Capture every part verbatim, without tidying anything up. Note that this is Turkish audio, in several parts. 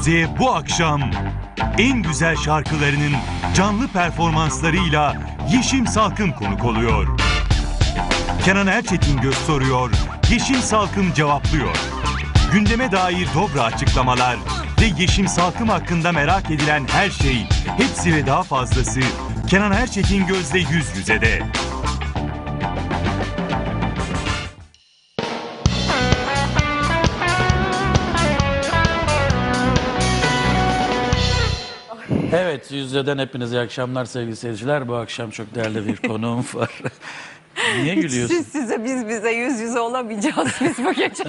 Müziğe bu akşam en güzel şarkılarının canlı performanslarıyla Yeşim Salkım konuk oluyor. Kenan Erçetingöz soruyor, Yeşim Salkım cevaplıyor. Gündeme dair dobra açıklamalar ve Yeşim Salkım hakkında merak edilen her şey, hepsi ve daha fazlası Kenan Erçetingöz'le yüz yüzede. Evet, yüz yüzeden hepinize iyi akşamlar sevgili seyirciler. Bu akşam çok değerli bir konuğum var. Niye gülüyorsun? Siz size, biz bize yüz yüze olamayacağız biz bu gece.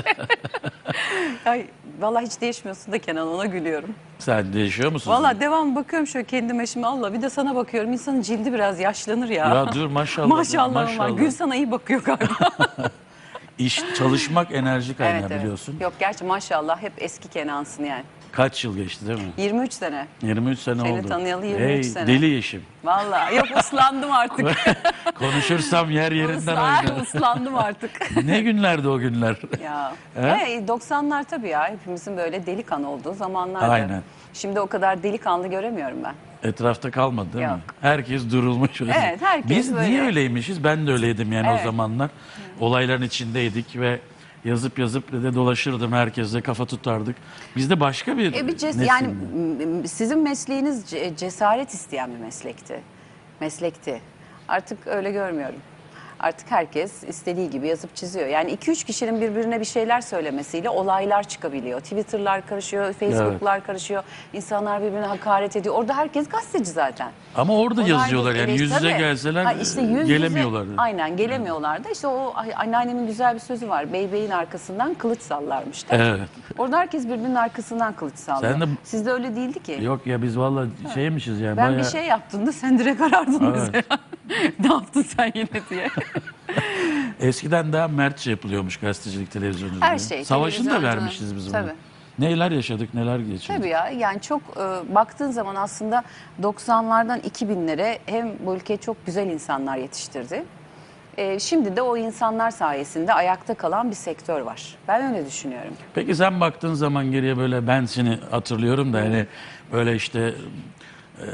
Ay, vallahi hiç değişmiyorsun da Kenan, ona gülüyorum. Sen değişiyor musun? Vallahi devam bakıyorum şöyle kendime şimdi, Allah bir de sana bakıyorum. İnsanın cildi biraz yaşlanır ya. Ya dur maşallah. Maşallah, maşallah. var. Gül sana iyi bakıyor galiba. İş, çalışmak enerji kaynağı Evet, evet. biliyorsun. Yok gerçi maşallah hep eski Kenansın yani. Kaç yıl geçti değil mi? yirmi üç sene. yirmi üç sene Seni oldu. tanıyalı yirmi üç hey, sene. Deli Yeşim. Vallahi yok, ıslandım artık. Konuşursam yer yerinden Islan, oynar. ıslandım artık. Ne günlerdi o günler? Ya. He? E, doksanlar tabii ya, hepimizin böyle delikanlı olduğu zamanlardı. Aynen. Şimdi o kadar delikanlı göremiyorum ben. Etrafta kalmadı değil Yok. mi? Herkes durulmuş. Evet, herkes Biz böyle. niye öyleymişiz? Ben de öyleydim yani Evet. o zamanlar. Olayların içindeydik ve yazıp yazıp de dolaşırdım, herkesle kafa tutardık. Bizde başka bir E bir ces- nesildi. yani m- sizin mesleğiniz ce- cesaret isteyen bir meslekti. Meslekti. Artık öyle görmüyorum. Artık herkes istediği gibi yazıp çiziyor. Yani iki üç kişinin birbirine bir şeyler söylemesiyle olaylar çıkabiliyor. Twitter'lar karışıyor, Facebook'lar karışıyor. İnsanlar birbirine hakaret ediyor. Orada herkes gazeteci zaten. Ama orada Onlar yazıyorlar da- yani evet, yüz yüze tabii. gelseler Ha, işte yüz yüze- gelemiyorlardı. Aynen gelemiyorlardı. İşte o ay- anneannemin güzel bir sözü var. Beybeğin arkasından kılıç sallarmış da. Evet. Orada herkes birbirinin arkasından kılıç sallıyor. Sen de- Sizde öyle değildi ki. Yok ya biz valla şeymişiz yani. Ben bayağı... bir şey yaptığımda sen direkt arardın Evet. mesela. Ne yaptın sen yine diye. Eskiden daha mertçe yapılıyormuş gazetecilik, televizyonculuk. Her şey, Savaşını da televizyoncu. vermişiz biz bunu. Tabii. Neler yaşadık, neler geçirdik. Tabii ya, yani çok e, baktığın zaman aslında doksanlardan iki binlere hem bu ülke çok güzel insanlar yetiştirdi. E, şimdi de o insanlar sayesinde ayakta kalan bir sektör var. Ben öyle düşünüyorum. Peki sen baktığın zaman geriye böyle, ben seni hatırlıyorum da hani böyle işte e,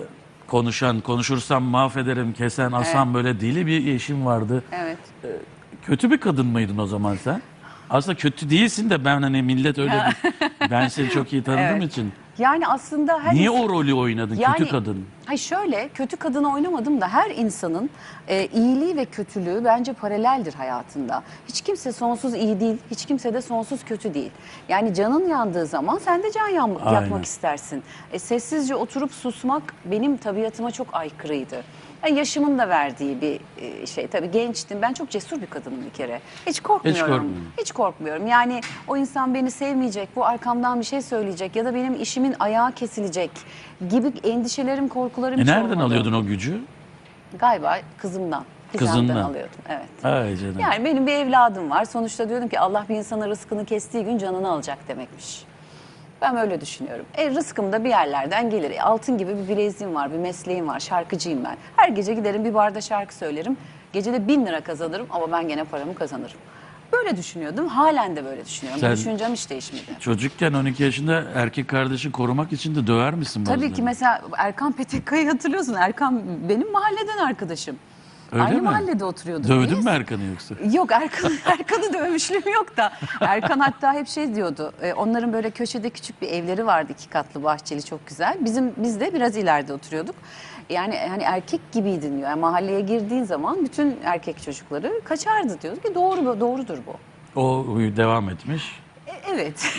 konuşan, konuşursam mahvederim, kesen, asan böyle dili bir Yeşim vardı. Evet. Kötü bir kadın mıydın o zaman sen? Aslında kötü değilsin de ben hani millet öyle bir, ben seni çok iyi tanıdığım Evet. için. Yani aslında her Niye insan- o rolü oynadın, kötü kadın? Hayır şöyle, kötü kadını oynamadım da her insanın e, iyiliği ve kötülüğü bence paraleldir hayatında. Hiç kimse sonsuz iyi değil, hiç kimse de sonsuz kötü değil. Yani canın yandığı zaman sen de can yan- Aynen. yakmak istersin. E, sessizce oturup susmak benim tabiatıma çok aykırıydı. Yani yaşımın da verdiği bir e, şey. Tabii gençtim. Ben çok cesur bir kadınım bir kere. Hiç korkmuyorum. korkmuyorum. Hiç korkmuyorum. Yani o insan beni sevmeyecek, bu arkamdan bir şey söyleyecek ya da benim işimin ayağı kesilecek gibi endişelerim, korkularım E hiç nereden olmadı. alıyordun o gücü? Galiba kızımdan. Gizem'den Kızından. alıyordum. Evet. Ay canım. Yani benim bir evladım var. Sonuçta diyordum ki Allah bir insana rızkını kestiği gün canını alacak demekmiş. Ben öyle düşünüyorum. E, rızkım da bir yerlerden gelir. E, altın gibi bir bileziğim var, bir mesleğim var. Şarkıcıyım ben. Her gece giderim bir barda şarkı söylerim. Gecede bin lira kazanırım ama ben gene paramı kazanırım. Böyle düşünüyordum. Halen de böyle düşünüyorum. Sen- Bu düşüncem hiç değişmedi. Çocukken on iki yaşında erkek kardeşi korumak için de döver misin Tabii bazılarını? ki mesela Erkan Petekkaya'yı hatırlıyorsun. Erkan benim mahalleden arkadaşım. Öyle Aynı mi? mahallede oturuyorduk. Dövdün biz. mü Erkan'ı yoksa? Yok, Erkan, Erkan'ı dövmüşlüğüm yok da. Erkan hatta hep şey diyordu. e, onların böyle köşede küçük bir evleri vardı, iki katlı bahçeli, çok güzel. Bizim biz de biraz ileride oturuyorduk. Yani hani erkek gibiydin diyor. Yani mahalleye girdiğin zaman bütün erkek çocukları kaçardı diyordu ki doğru doğrudur bu. O huyu devam etmiş. E, evet.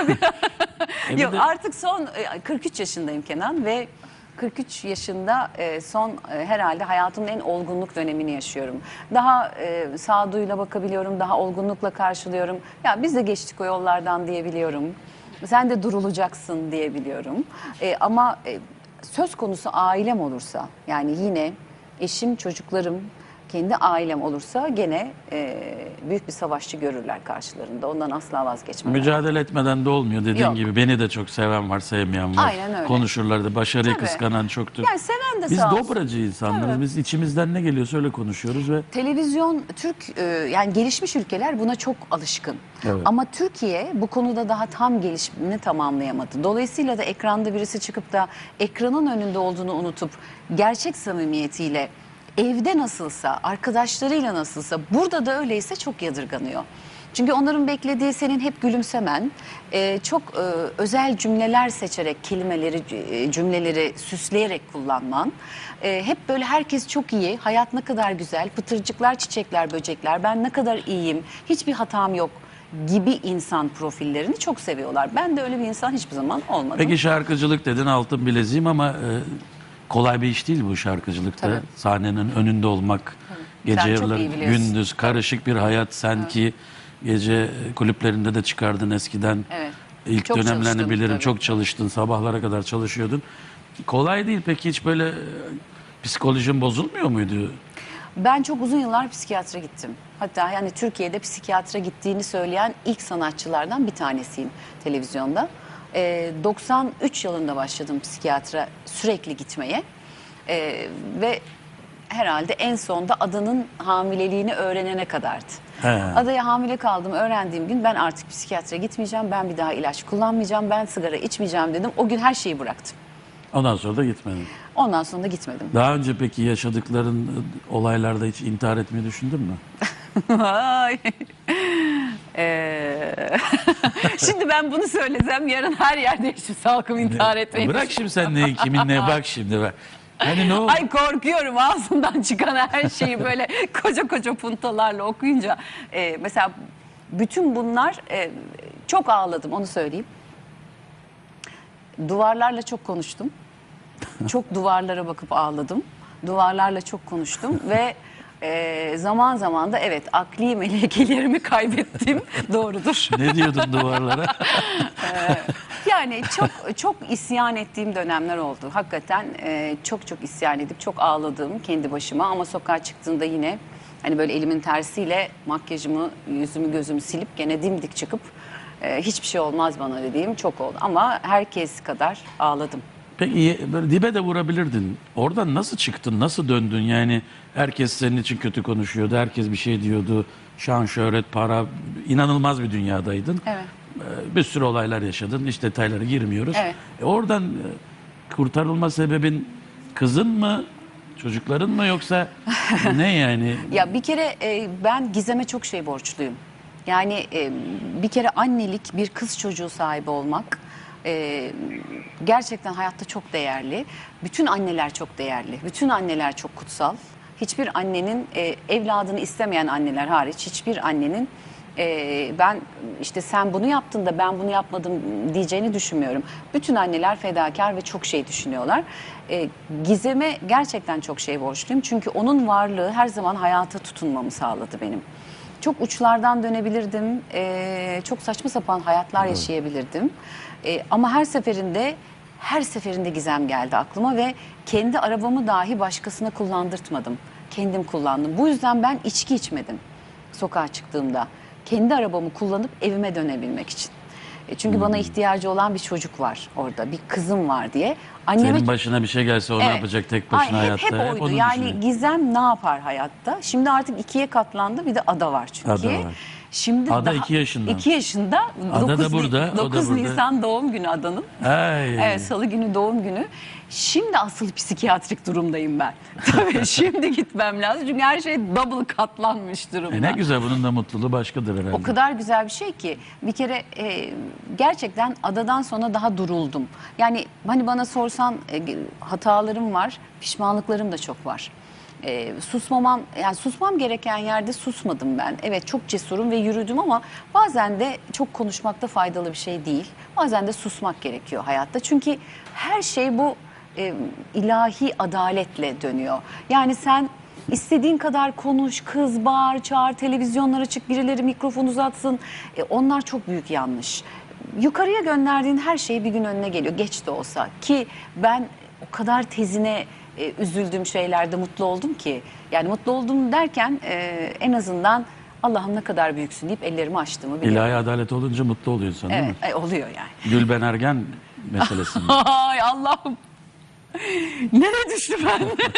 E bir Yok de- artık son e, kırk üç yaşındayım Kenan ve kırk üç yaşında e, son e, herhalde hayatımın en olgunluk dönemini yaşıyorum. Daha e, sağduyuyla bakabiliyorum, daha olgunlukla karşılıyorum. Ya biz de geçtik o yollardan diyebiliyorum. Sen de durulacaksın diyebiliyorum. E, ama e, söz konusu ailem olursa, yani yine eşim, çocuklarım, kendi ailem olursa gene e, büyük bir savaşçı görürler karşılarında. Ondan asla vazgeçmem. Mücadele etmeden de olmuyor dediğin Yok. gibi. Beni de çok seven var, sevmeyen var. Aynen öyle. Konuşurlar da başarıyı Tabii. kıskanan çoktur. Yani seven de Biz sağ olsun. dobracı insanlarız. Tabii. Biz içimizden ne geliyorsa öyle konuşuyoruz ve Televizyon, Türk e, yani gelişmiş ülkeler buna çok alışkın. Evet. Ama Türkiye bu konuda daha tam gelişimini tamamlayamadı. Dolayısıyla da ekranda birisi çıkıp da ekranın önünde olduğunu unutup gerçek samimiyetiyle evde nasılsa, arkadaşlarıyla nasılsa, burada da öyleyse çok yadırganıyor. Çünkü onların beklediği senin hep gülümsemen, e, çok e, özel cümleler seçerek kelimeleri, e, cümleleri süsleyerek kullanman. E, hep böyle herkes çok iyi, hayat ne kadar güzel, pıtırcıklar, çiçekler, böcekler, ben ne kadar iyiyim, hiçbir hatam yok gibi insan profillerini çok seviyorlar. Ben de öyle bir insan hiçbir zaman olmadım. peki şarkıcılık dedin, altın bileziğim ama e, kolay bir iş değil bu şarkıcılıkta. Tabii. Sahnenin önünde olmak, gece Sen çok yarıları, iyi biliyorsun. gündüz, karışık bir hayat. Sen ki gece kulüplerinde de çıkardın eskiden. Evet. İlk Çok dönemlerini çalıştım, bilirim. tabii. Çok çalıştın, sabahlara kadar çalışıyordun. Kolay değil. Peki hiç böyle e, psikolojin bozulmuyor muydu? Ben çok uzun yıllar psikiyatra gittim. Hatta yani Türkiye'de psikiyatra gittiğini söyleyen ilk sanatçılardan bir tanesiyim televizyonda. Ee, doksan üç yılında başladım psikiyatra sürekli gitmeye. Ee, ve herhalde en sonda Adanın hamileliğini öğrenene kadardı. He. Adaya hamile kaldım öğrendiğim gün ben artık psikiyatra gitmeyeceğim, ben bir daha ilaç kullanmayacağım, ben sigara içmeyeceğim dedim. O gün her şeyi bıraktım. Ondan sonra da gitmedin. Ondan sonra da gitmedim. Daha önce peki yaşadıkların e, olaylarda hiç intihar etmeyi düşündün mü? Ay. Ee, Şimdi ben bunu söylesem yarın her yerde yaşım salkım intihar etmeyi. Bırak şimdi sen ne kimin ne bak şimdi bak. Hani ne oldu? Ay korkuyorum ağzımdan çıkan her şeyi böyle koca koca puntalarla okuyunca. Ee, mesela bütün bunlar e, çok ağladım onu söyleyeyim. Duvarlarla çok konuştum. Çok duvarlara bakıp ağladım. Duvarlarla çok konuştum ve e, zaman zaman da evet akli melekelerimi kaybettim. Doğrudur. Ne diyordun duvarlara? Yani çok çok isyan ettiğim dönemler oldu. Hakikaten e, çok çok isyan edip çok ağladığım kendi başıma ama sokağa çıktığımda yine hani böyle elimin tersiyle makyajımı, yüzümü, gözümü silip gene dimdik çıkıp e, hiçbir şey olmaz bana dediğim çok oldu. Ama herkes kadar ağladım. Peki böyle dibe de vurabilirdin. Oradan nasıl çıktın? Nasıl döndün? Yani herkes senin için kötü konuşuyordu. Herkes bir şey diyordu. Şan, şöhret, para. İnanılmaz bir dünyadaydın. Evet. Ee, Bir sürü olaylar yaşadın. Hiç detaylara girmiyoruz. Evet. E oradan e, kurtarılma sebebin kızın mı? Çocukların mı yoksa ne yani? Ya bir kere e, ben Gizem'e çok şey borçluyum. Yani e, bir kere annelik, bir kız çocuğu sahibi olmak e, gerçekten hayatta çok değerli. Bütün anneler çok değerli. Bütün anneler çok kutsal. Hiçbir annenin e, evladını istemeyen anneler hariç hiçbir annenin e, ben işte sen bunu yaptın da ben bunu yapmadım diyeceğini düşünmüyorum. Bütün anneler fedakar ve çok şey düşünüyorlar. E, Gizem'e gerçekten çok şey borçluyum. Çünkü onun varlığı her zaman hayata tutunmamı sağladı benim. Çok uçlardan dönebilirdim. E, çok saçma sapan hayatlar yaşayabilirdim. E, ama her seferinde her seferinde Gizem geldi aklıma ve kendi arabamı dahi başkasına kullandırtmadım. Kendim kullandım. Bu yüzden ben içki içmedim sokağa çıktığımda. Kendi arabamı kullanıp evime dönebilmek için. E, çünkü bana ihtiyacı olan bir çocuk var orada, bir kızım var diye. Anneme Senin başına bir şey gelse o ne Evet. yapacak tek başına Ay, hayatta? Hep, hep oydu. onu Yani düşünüyor. Gizem ne yapar hayatta? Şimdi artık ikiye katlandı. Bir de Ada var çünkü. Ada var. Şimdi Ada daha, iki yaşında. iki yaşında. Ada da dokuz Ni- burada, o da dokuz burada. Nisan doğum günü Ada'nın. Ay. Evet, salı günü doğum günü. Şimdi asıl psikiyatrik durumdayım ben. Tabii şimdi gitmem lazım. Çünkü her şey double katlanmış durumda. E ne güzel, bunun da mutluluğu başkadır herhalde. O kadar güzel bir şey ki bir kere e, gerçekten Adadan sonra daha duruldum. Yani hani bana sorsan e, hatalarım var, pişmanlıklarım da çok var. E, susmamam, yani susmam gereken yerde susmadım ben. Evet çok cesurum ve yürüdüm ama bazen de çok konuşmakta faydalı bir şey değil. Bazen de susmak gerekiyor hayatta. Çünkü her şey bu e, ilahi adaletle dönüyor. Yani sen İstediğin kadar konuş, kız, bağır, çağır, televizyonlara çık, birileri mikrofon uzatsın. E, onlar çok büyük yanlış. Yukarıya gönderdiğin her şey bir gün önüne geliyor, geç de olsa. Ki ben o kadar tezine e, üzüldüğüm şeylerde mutlu oldum ki. Yani mutlu oldum derken e, en azından Allah'ım ne kadar büyüksün deyip ellerimi açtığımı biliyorum. İlahi adalet olunca mutlu oluyorsun değil Evet, mi? e, oluyor yani. Gülben Ergen meselesinde. Ay Allah'ım. Nereye düştü ben?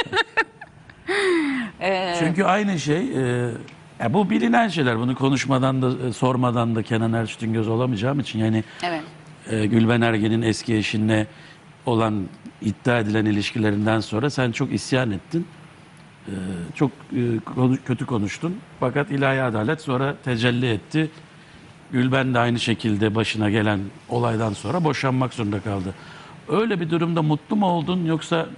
Çünkü aynı şey, e, ya bu bilinen şeyler. Bunu konuşmadan da e, sormadan da Kenan Erçetin olamayacağım için yani Evet. e, Gülben Ergen'in eski eşinle olan iddia edilen ilişkilerinden sonra sen çok isyan ettin. E, çok e, konu- kötü konuştun. Fakat ilahi adalet sonra tecelli etti. Gülben de aynı şekilde başına gelen olaydan sonra boşanmak zorunda kaldı. Öyle bir durumda mutlu mu oldun yoksa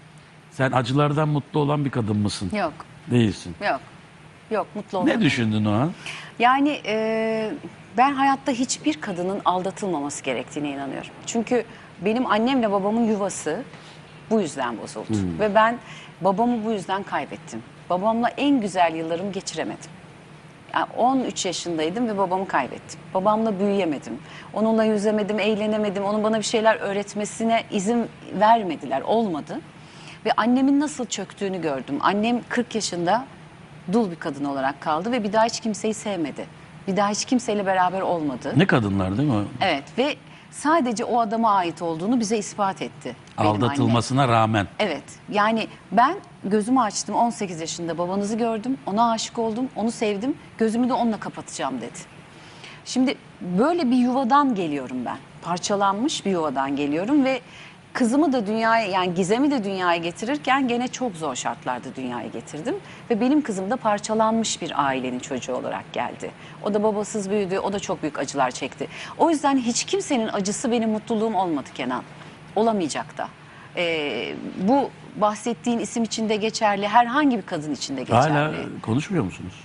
sen acılardan mutlu olan bir kadın mısın? Yok, Değilsin. yok. Yok, mutlu olmadım. Ne düşündün o an? Yani e, ben hayatta hiçbir kadının aldatılmaması gerektiğine inanıyorum. Çünkü benim annemle babamın yuvası bu yüzden bozuldu. Ve ben babamı bu yüzden kaybettim. Babamla en güzel yıllarımı geçiremedim. Yani on üç yaşındaydım ve babamı kaybettim. Babamla büyüyemedim. Onunla yüzemedim, eğlenemedim. Onun bana bir şeyler öğretmesine izin vermediler, olmadı. Ve annemin nasıl çöktüğünü gördüm. Annem kırk yaşında dul bir kadın olarak kaldı ve bir daha hiç kimseyi sevmedi. Bir daha hiç kimseyle beraber olmadı. Ne kadınlar değil mi? o? Evet ve sadece o adama ait olduğunu bize ispat etti. benim annem. Aldatılmasına rağmen. Evet yani ben gözümü açtım on sekiz yaşında babanızı gördüm, ona aşık oldum, onu sevdim, gözümü de onunla kapatacağım dedi. Şimdi böyle bir yuvadan geliyorum ben, parçalanmış bir yuvadan geliyorum ve kızımı da dünyaya, yani Gizem'i de dünyaya getirirken gene çok zor şartlarda dünyaya getirdim. Ve benim kızım da parçalanmış bir ailenin çocuğu olarak geldi. O da babasız büyüdü, o da çok büyük acılar çekti. O yüzden hiç kimsenin acısı benim mutluluğum olmadı Kenan. Olamayacak da. Ee, bu bahsettiğin isim için de geçerli, herhangi bir kadın için de geçerli. Hala konuşmuyor musunuz?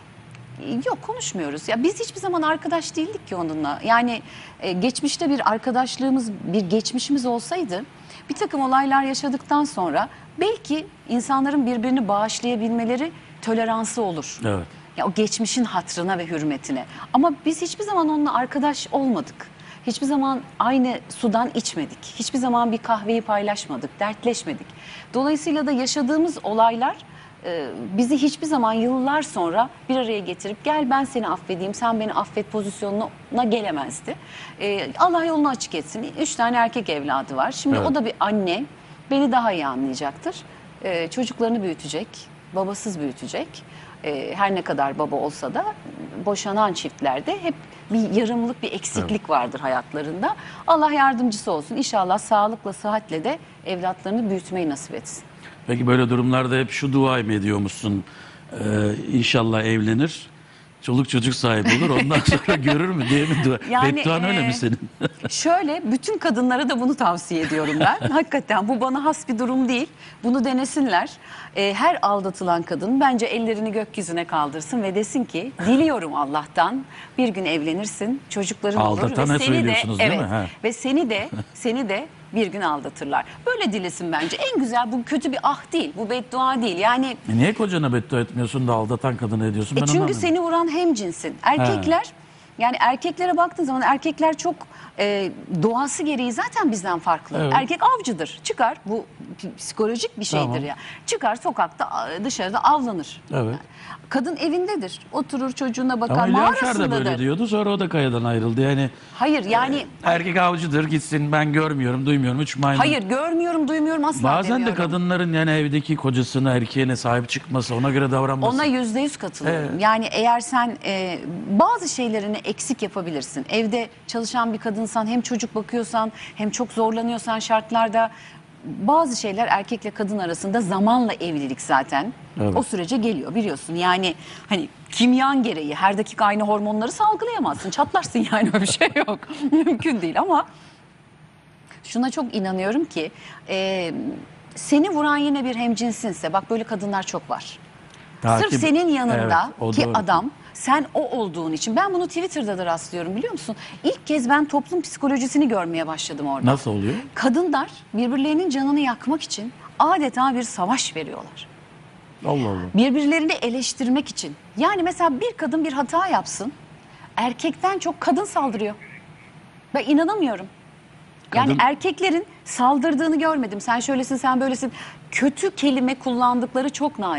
Yok konuşmuyoruz. Ya biz hiçbir zaman arkadaş değildik ki onunla. Yani e, geçmişte bir arkadaşlığımız, bir geçmişimiz olsaydı bir takım olaylar yaşadıktan sonra belki insanların birbirini bağışlayabilmeleri toleransı olur. Evet. Ya o geçmişin hatrına ve hürmetine. Ama biz hiçbir zaman onunla arkadaş olmadık. Hiçbir zaman aynı sudan içmedik. Hiçbir zaman bir kahveyi paylaşmadık, dertleşmedik. Dolayısıyla da yaşadığımız olaylar e, bizi hiçbir zaman yıllar sonra bir araya getirip gel ben seni affedeyim, sen beni affet pozisyonuna gelemezdi. E, Allah yolunu açık etsin. Üç tane erkek evladı var. Şimdi Evet. o da bir anne. Beni daha iyi anlayacaktır. E, çocuklarını büyütecek, babasız büyütecek. E, her ne kadar baba olsa da boşanan çiftlerde hep bir yarımlık, bir eksiklik vardır hayatlarında. Allah yardımcısı olsun. İnşallah sağlıkla, sıhhatle de evlatlarını büyütmeyi nasip etsin. Peki böyle durumlarda hep şu duayı mı ediyormuşsun? Ee, inşallah evlenir, çoluk çocuk sahibi olur, ondan sonra görür mü diye mi dua? Yani, Bedduan öyle e, mi senin? Şöyle bütün kadınlara da bunu tavsiye ediyorum ben. Hakikaten bu bana has bir durum değil. Bunu denesinler. Ee, her aldatılan kadın bence ellerini gökyüzüne kaldırsın ve desin ki diliyorum Allah'tan bir gün evlenirsin, çocukların olur Aldatana ve seni de söylüyorsunuz değil evet mi? Ha. ve seni de seni de bir gün aldatırlar. Böyle dilesin bence. En güzel bu kötü bir ah değil. Bu beddua değil. Yani E niye kocana beddua etmiyorsun da aldatan kadına ediyorsun? E Ben çünkü anlamadım. seni vuran hemcinsin. Erkekler yani erkeklere baktığın zaman erkekler çok e, doğası gereği zaten bizden farklı. Evet. Erkek avcıdır. Çıkar bu psikolojik bir şeydir Tamam. ya. Çıkar sokakta dışarıda avlanır. Evet. Kadın evindedir. Oturur çocuğuna bakar. Ama Hülya Avşar da Mağarasındadır. böyle diyordu, sonra o da kayadan ayrıldı. Yani Hayır yani erkek avcıdır, gitsin, ben görmüyorum, duymuyorum, üç maymun. hayır görmüyorum duymuyorum asla Bazen demiyorum. de kadınların yani evdeki kocasına, erkeğine sahip çıkması, ona göre davranması. Ona yüzde yüz katılıyorum. Evet. Yani eğer sen e, bazı şeylerini eksik yapabilirsin. Evde çalışan bir kadınsan, hem çocuk bakıyorsan, hem çok zorlanıyorsan şartlarda bazı şeyler erkekle kadın arasında zamanla evlilik zaten Evet. o sürece geliyor biliyorsun. Yani hani kimyan gereği her dakika aynı hormonları salgılayamazsın. Çatlarsın yani öyle bir şey yok. Mümkün değil ama şuna çok inanıyorum ki e, seni vuran yine bir hemcinsinse bak böyle kadınlar çok var. Takip- Sırf senin yanında Evet, o ki doğru. adam sen o olduğun için ben bunu Twitter'da da rastlıyorum biliyor musun? İlk kez ben toplum psikolojisini görmeye başladım orada. Nasıl oluyor? Kadınlar birbirlerinin canını yakmak için adeta bir savaş veriyorlar. Allah Allah. Birbirlerini eleştirmek için. Yani mesela bir kadın bir hata yapsın, erkekten çok kadın saldırıyor. Ben inanamıyorum. Yani Kadın- erkeklerin saldırdığını görmedim. Sen şöylesin, sen böylesin. Kötü kelime kullandıkları çok nadir.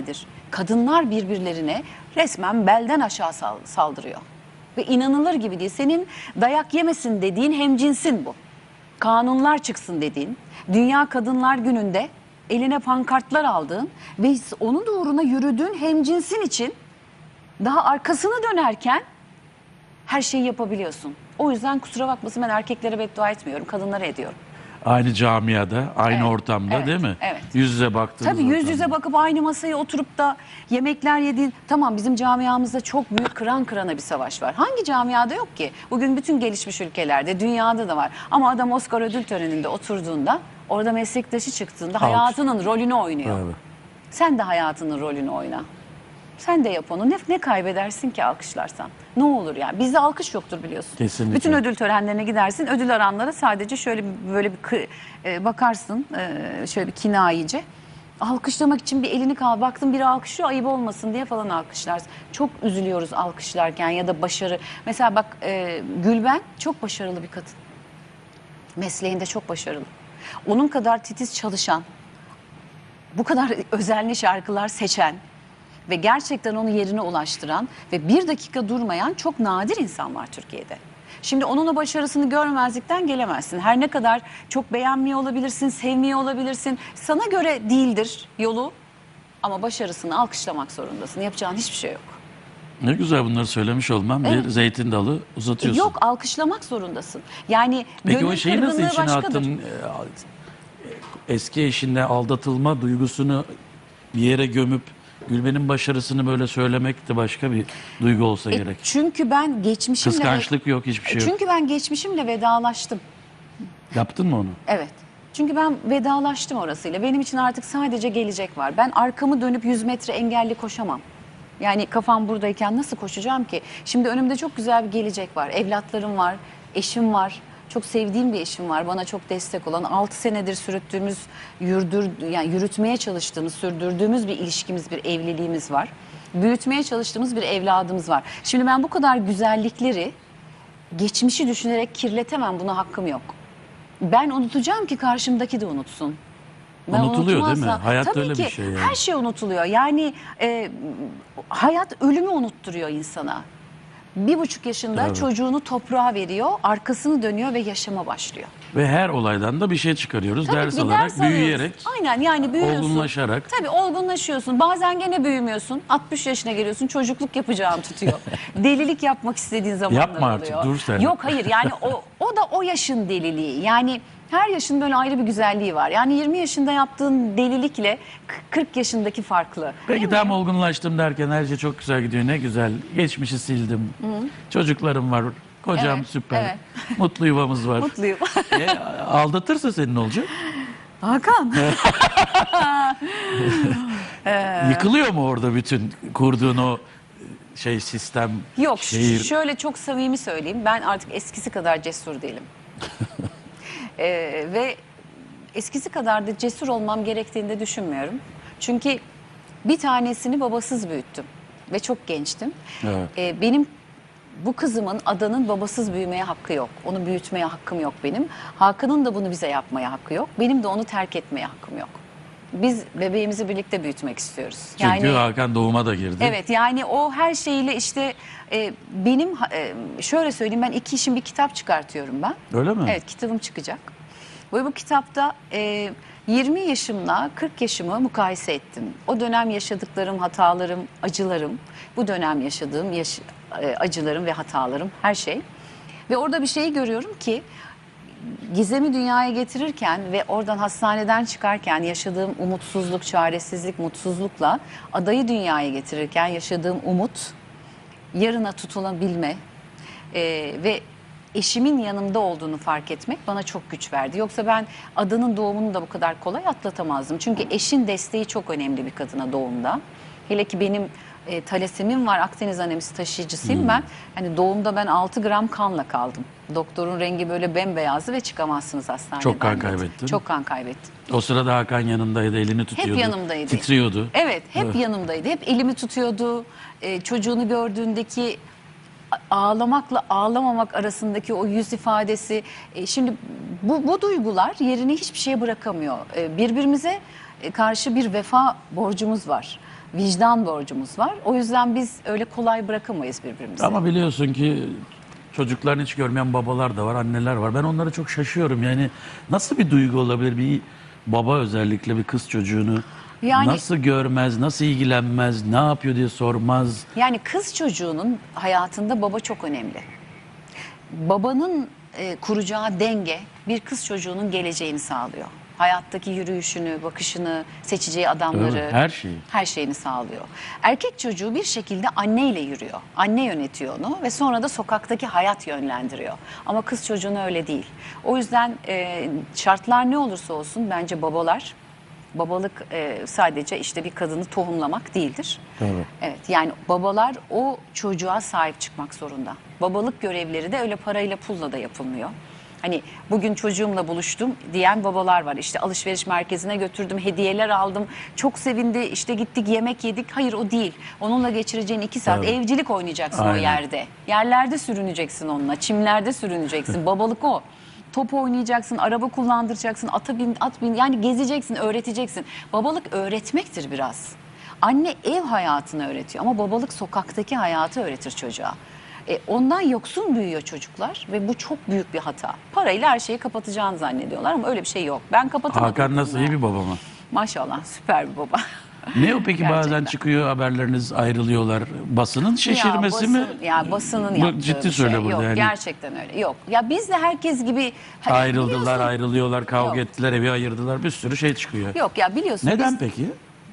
Kadınlar birbirlerine resmen belden aşağı sal- saldırıyor. Ve inanılır gibi değil. Senin dayak yemesin dediğin hemcinsin bu. Kanunlar çıksın dediğin, Dünya Kadınlar Günü'nde eline pankartlar aldığın ve onun uğruna yürüdüğün hemcinsin için daha arkasını dönerken her şeyi yapabiliyorsun. O yüzden kusura bakmasın, ben erkeklere beddua etmiyorum, kadınlara ediyorum. Aynı camiada, aynı Evet, ortamda evet, değil mi? evet. Yüz yüze baktığınız Tabii yüz ortamda. yüze bakıp aynı masaya oturup da yemekler yediğin... Tamam, bizim camiamızda çok büyük kıran kırana bir savaş var. Hangi camiada yok ki? Bugün bütün gelişmiş ülkelerde, dünyada da var. Ama adam Oscar ödül töreninde oturduğunda, orada meslektaşı çıktığında Alkış. hayatının rolünü oynuyor. Evet. Sen de hayatının rolünü oyna. Sen de yap onu. Ne, ne kaybedersin ki alkışlarsan? Ne olur yani? Bizde alkış yoktur biliyorsun. Kesinlikle. Bütün ödül törenlerine gidersin. Ödül aranlara sadece şöyle bir- böyle bir kı- e, bakarsın. E, şöyle bir kinayice. Alkışlamak için bir elini kal. Baktın biri alkışlıyor, ayıp olmasın diye falan alkışlarsın. Çok üzülüyoruz alkışlarken ya da başarı. Mesela bak e, Gülben çok başarılı bir kadın. Mesleğinde çok başarılı. Onun kadar titiz çalışan, bu kadar özenli şarkılar seçen ve gerçekten onu yerine ulaştıran ve bir dakika durmayan çok nadir insan var Türkiye'de. Şimdi onun o başarısını görmezlikten gelemezsin. Her ne kadar çok beğenmiyor olabilirsin, sevmiyor olabilirsin. Sana göre değildir yolu ama başarısını alkışlamak zorundasın. Yapacağın hiçbir şey yok. Ne güzel bunları söylemiş olmam. Evet. Bir zeytin dalı E, uzatıyorsun. Yok, alkışlamak zorundasın. Yani Peki gönül o şeyi nasıl kırgınlığı içine başkadır. attın? Ee, Eski eşinle aldatılma duygusunu bir yere gömüp Gülben'in başarısını böyle söylemek de başka bir duygu olsa E, gerek. çünkü ben geçmişimle... Kıskançlık yok, hiçbir şey yok. Çünkü ben geçmişimle vedalaştım. Yaptın mı onu? Evet. Çünkü ben vedalaştım orasıyla. Benim için artık sadece gelecek var. Ben arkamı dönüp yüz metre engelli koşamam. Yani kafam buradayken nasıl koşacağım ki? Şimdi önümde çok güzel bir gelecek var. Evlatlarım var, eşim var. Çok sevdiğim bir eşim var. Bana çok destek olan, altı senedir sürüttüğümüz, yürüdür, yani yürütmeye çalıştığımız, sürdürdüğümüz bir ilişkimiz, bir evliliğimiz var. Büyütmeye çalıştığımız bir evladımız var. Şimdi ben bu kadar güzellikleri geçmişi düşünerek kirletemem. Buna hakkım yok. Ben unutacağım ki karşımdaki de unutsun. Ben Unutuluyor değil mi? unutmazsam- Hayat Tabii öyle ki, bir şey yani. her şey unutuluyor. Yani e, hayat ölümü unutturuyor insana. Bir buçuk yaşında Evet. çocuğunu toprağa veriyor, arkasını dönüyor ve yaşama başlıyor. Ve her olaydan da bir şey çıkarıyoruz. Tabii ders bir alarak, ders alıyoruz. büyüyerek, Aynen, yani büyüyorsun. olgunlaşarak. Tabii olgunlaşıyorsun. Bazen gene büyümüyorsun. altmış yaşına geliyorsun. Çocukluk yapacağım tutuyor. Delilik yapmak istediğin zamanlar Yapma artık, oluyor. dur sen. Yok hayır, yani o, o da o yaşın deliliği. Yani her yaşın böyle ayrı bir güzelliği var. Yani yirmi yaşında yaptığın delilikle kırk yaşındaki farklı. Peki tam olgunlaştım derken her şey çok güzel gidiyor. Ne güzel. Geçmişi sildim. Çocuklarım var. Kocam Evet, süper. evet. Mutlu yuvamız var. Mutluyum. E, aldatırsa senin olacak. Hakan. Yıkılıyor mu orada bütün kurduğun o şey sistem, Yok, şehir? şöyle çok samimi söyleyeyim. Ben artık eskisi kadar cesur değilim. Ee, ve eskisi kadar da cesur olmam gerektiğini de düşünmüyorum. Çünkü bir tanesini babasız büyüttüm ve çok gençtim. Evet. Ee, benim bu kızımın, Adan'ın babasız büyümeye hakkı yok. Onu büyütmeye hakkım yok benim. Hakan'ın da bunu bize yapmaya hakkı yok. Benim de onu terk etmeye hakkım yok. Biz bebeğimizi birlikte büyütmek istiyoruz. Çünkü Hakan doğuma da girdi. Evet, yani o her şeyle işte e, benim e, şöyle söyleyeyim, ben iki işim bir kitap çıkartıyorum ben. Öyle mi? Evet, kitabım çıkacak. Ve bu kitapta e, yirmi yaşımla kırk yaşımı mukayese ettim. O dönem yaşadıklarım, hatalarım, acılarım, bu dönem yaşadığım yaş- e, acılarım ve hatalarım, her şey. Ve orada bir şeyi görüyorum ki Gizem'i dünyaya getirirken ve oradan hastaneden çıkarken yaşadığım umutsuzluk, çaresizlik, mutsuzlukla adayı dünyaya getirirken yaşadığım umut, yarına tutunabilme e, ve eşimin yanımda olduğunu fark etmek bana çok güç verdi. Yoksa ben adanın doğumunu da bu kadar kolay atlatamazdım. Çünkü eşin desteği çok önemli bir kadına doğumda. Hele ki benim e, talasemim var, Akdeniz anemisi taşıyıcısıyım ben. Hani doğumda ben altı gram kanla kaldım. Doktorun rengi böyle bembeyazdı ve çıkamazsınız hastaneden. Çok kan dedi. kaybettin. Çok kan kaybettim. O sırada Hakan yanındaydı, elini tutuyordu. Hep yanımdaydı. Titriyordu. Evet, hep yanımdaydı. Hep elimi tutuyordu. Ee, çocuğunu gördüğündeki a- ağlamakla ağlamamak arasındaki o yüz ifadesi. E, şimdi bu, bu duygular yerini hiçbir şeye bırakamıyor. E, birbirimize karşı bir vefa borcumuz var. vicdan borcumuz var. O yüzden biz öyle kolay bırakamayız birbirimizi. Ama biliyorsun ki çocuklarını hiç görmeyen babalar da var, anneler var. Ben onlara çok şaşıyorum. Yani nasıl bir duygu olabilir bir baba, özellikle bir kız çocuğunu Yani- nasıl görmez, nasıl ilgilenmez, ne yapıyor diye sormaz. Yani kız çocuğunun hayatında baba çok önemli. Babanın e, kuracağı denge bir kız çocuğunun geleceğini sağlıyor. Hayattaki yürüyüşünü, bakışını, seçeceği adamları, Evet, her şeyi. her şeyini sağlıyor. Erkek çocuğu bir şekilde anneyle yürüyor. Anne yönetiyor onu ve sonra da sokaktaki hayat yönlendiriyor. Ama kız çocuğuna öyle değil. O yüzden e, şartlar ne olursa olsun bence babalar, babalık e, sadece işte bir kadını tohumlamak değildir. Evet. Evet, yani babalar o çocuğa sahip çıkmak zorunda. Babalık görevleri de öyle parayla pulla da yapılmıyor. Hani bugün çocuğumla buluştum diyen babalar var. İşte alışveriş merkezine götürdüm, hediyeler aldım. Çok sevindi, işte gittik yemek yedik. Hayır, o değil. Onunla geçireceğin iki saat Evet. evcilik oynayacaksın o Aynen. yerde. Yerlerde sürüneceksin onunla, çimlerde sürüneceksin. Babalık o. Top oynayacaksın, araba kullandıracaksın, ata bin, at bin. Yani gezeceksin, öğreteceksin. Babalık öğretmektir biraz. Anne ev hayatını öğretiyor ama babalık sokaktaki hayatı öğretir çocuğa. E, ondan yoksun büyüyor çocuklar ve bu çok büyük bir hata. Parayla her şeyi kapatacağını zannediyorlar ama öyle bir şey yok. Ben kapatamadım. Hakan nasıl, konuyu. iyi bir baba mı? Maşallah, süper bir baba. Ne o peki, bazen Gerçekten. çıkıyor haberleriniz, ayrılıyorlar. Basının şişirmesi ya mi? basın, Ya basının Bu yaptığı ciddi bir söyle şey. burada Yok, yani. gerçekten öyle. Yok. Ya biz de herkes gibi hani Ayrıldılar, biliyorsun- ayrılıyorlar, kavga Yok. ettiler, evi ayırdılar. Bir sürü şey çıkıyor. Yok ya biliyorsun. Neden biz- peki?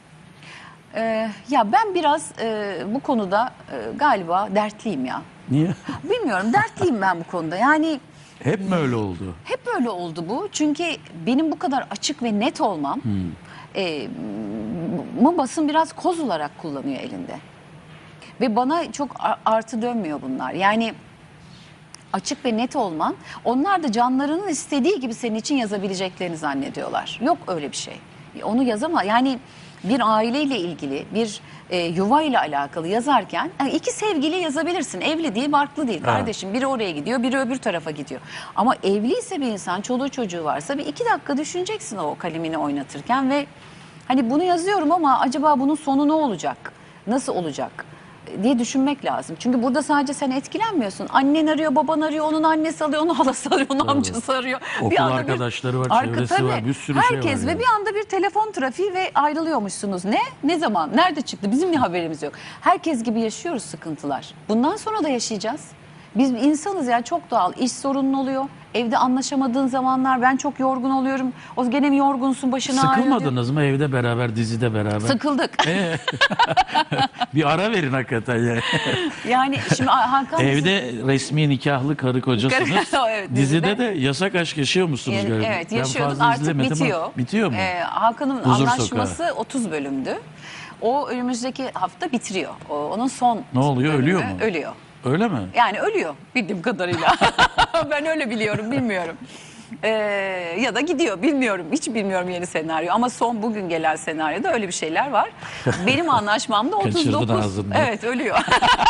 Ee, ya ben biraz e, bu konuda e, galiba dertliyim ya. Niye? Bilmiyorum, dertliyim ben bu konuda. Yani Hep mi öyle oldu? hep böyle oldu bu. Çünkü benim bu kadar açık ve net olmam Hmm. e, mu basın biraz koz olarak kullanıyor elinde. Ve bana çok a- artı dönmüyor bunlar. Yani açık ve net olman, onlar da canlarının istediği gibi senin için yazabileceklerini zannediyorlar. Yok öyle bir şey. Onu yazama. Yani bir aileyle ilgili, bir e, yuva ile alakalı yazarken yani iki sevgili yazabilirsin. Evli değil, barklı değil. Kardeşim biri oraya gidiyor, biri öbür tarafa gidiyor. Ama evliyse bir insan, çoluğu çocuğu varsa bir iki dakika düşüneceksin o kalemini oynatırken ve hani bunu yazıyorum ama acaba bunun sonu ne olacak? Nasıl olacak? Diye düşünmek lazım. Çünkü burada sadece sen etkilenmiyorsun. Annen arıyor, baban arıyor, onun annesi arıyor, onun halası arıyor, onun amcası arıyor. Okul anda arkadaşları var, Arka- çevresi tabii. var, bir sürü şey Herkes var ve yani. bir anda bir telefon trafiği ve ayrılıyormuşsunuz. Ne? Ne zaman? Nerede çıktı? Bizim ne haberimiz yok. Herkes gibi yaşıyoruz sıkıntılar. Bundan sonra da yaşayacağız. Biz insanız ya, çok doğal. İş sorunun oluyor. Evde anlaşamadığın zamanlar ben çok yorgun oluyorum. O gene mi yorgunsun, başına ağrıyor diyor. Sıkılmadınız mı evde beraber, dizide beraber? Sıkıldık. Ee, bir ara verin hakikaten yani. Yani şimdi Hakan Evde resmi nikahlı karı kocasınız. Evet, dizide, dizide. de yasak aşk yaşıyor musunuz Yani, galiba? evet Ben yaşıyorduk, fazla artık izlemedim ama bitiyor. Bitiyor mu? Ee, Hakan'ın Huzur anlaşması Sokağı. otuz bölümdü. O önümüzdeki hafta bitiriyor. O, onun son Ne oluyor, bölümü. ölüyor mu? Ölüyor. Öyle mi? Yani ölüyor bildiğim kadarıyla. Ben öyle biliyorum, bilmiyorum. Ee, ya da gidiyor, bilmiyorum. Hiç bilmiyorum yeni senaryo. Ama son bugün gelen senaryoda öyle bir şeyler var. Benim anlaşmamda otuz Kaçırdın dokuz. ağzından. Evet, ölüyor.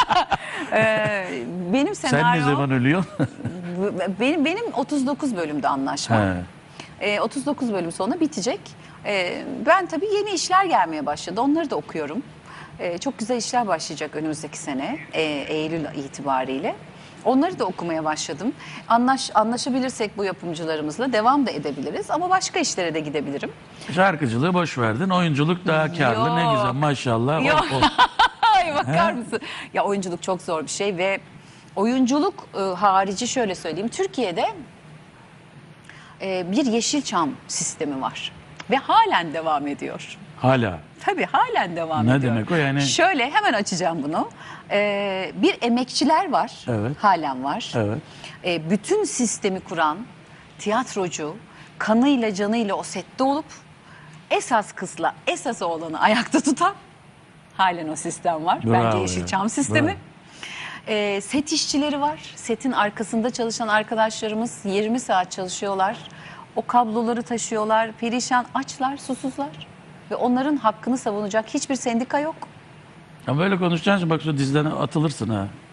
Ee, benim Sen senaryo ne zaman ölüyorsun? benim benim otuz dokuz bölümde anlaşmam. He. Ee, otuz dokuz bölüm sonra bitecek. Ee, ben tabii yeni işler gelmeye başladı. Onları da okuyorum. Ee, çok güzel işler başlayacak önümüzdeki sene, e, Eylül itibariyle. Onları da okumaya başladım. Anlaş, anlaşabilirsek bu yapımcılarımızla devam da edebiliriz. Ama başka işlere de gidebilirim. Şarkıcılığı boş verdin. Oyunculuk daha karlı. Ne Yok. güzel, maşallah. Yok. Hop, hop. Ay, bakar mısın? Ya oyunculuk çok zor bir şey ve oyunculuk e, harici şöyle söyleyeyim. Türkiye'de e, bir Yeşilçam sistemi var ve halen devam ediyor. Hala. Tabii halen devam Ne ediyor. demek o yani? Şöyle hemen açacağım bunu. Ee, bir emekçiler var. Evet. Halen var. Evet. Ee, bütün sistemi kuran tiyatrocu kanıyla canıyla o sette olup esas kızla esas oğlanı ayakta tutan halen o sistem var. Bravo Bence ya. Yeşilçam sistemi. Bravo. Ee, set işçileri var. Setin arkasında çalışan arkadaşlarımız yirmi saat çalışıyorlar. O kabloları taşıyorlar. Perişan, açlar, susuzlar. Ve onların hakkını savunacak hiçbir sendika yok. Ama böyle konuşacaksın, bak şu diziden atılırsın ha.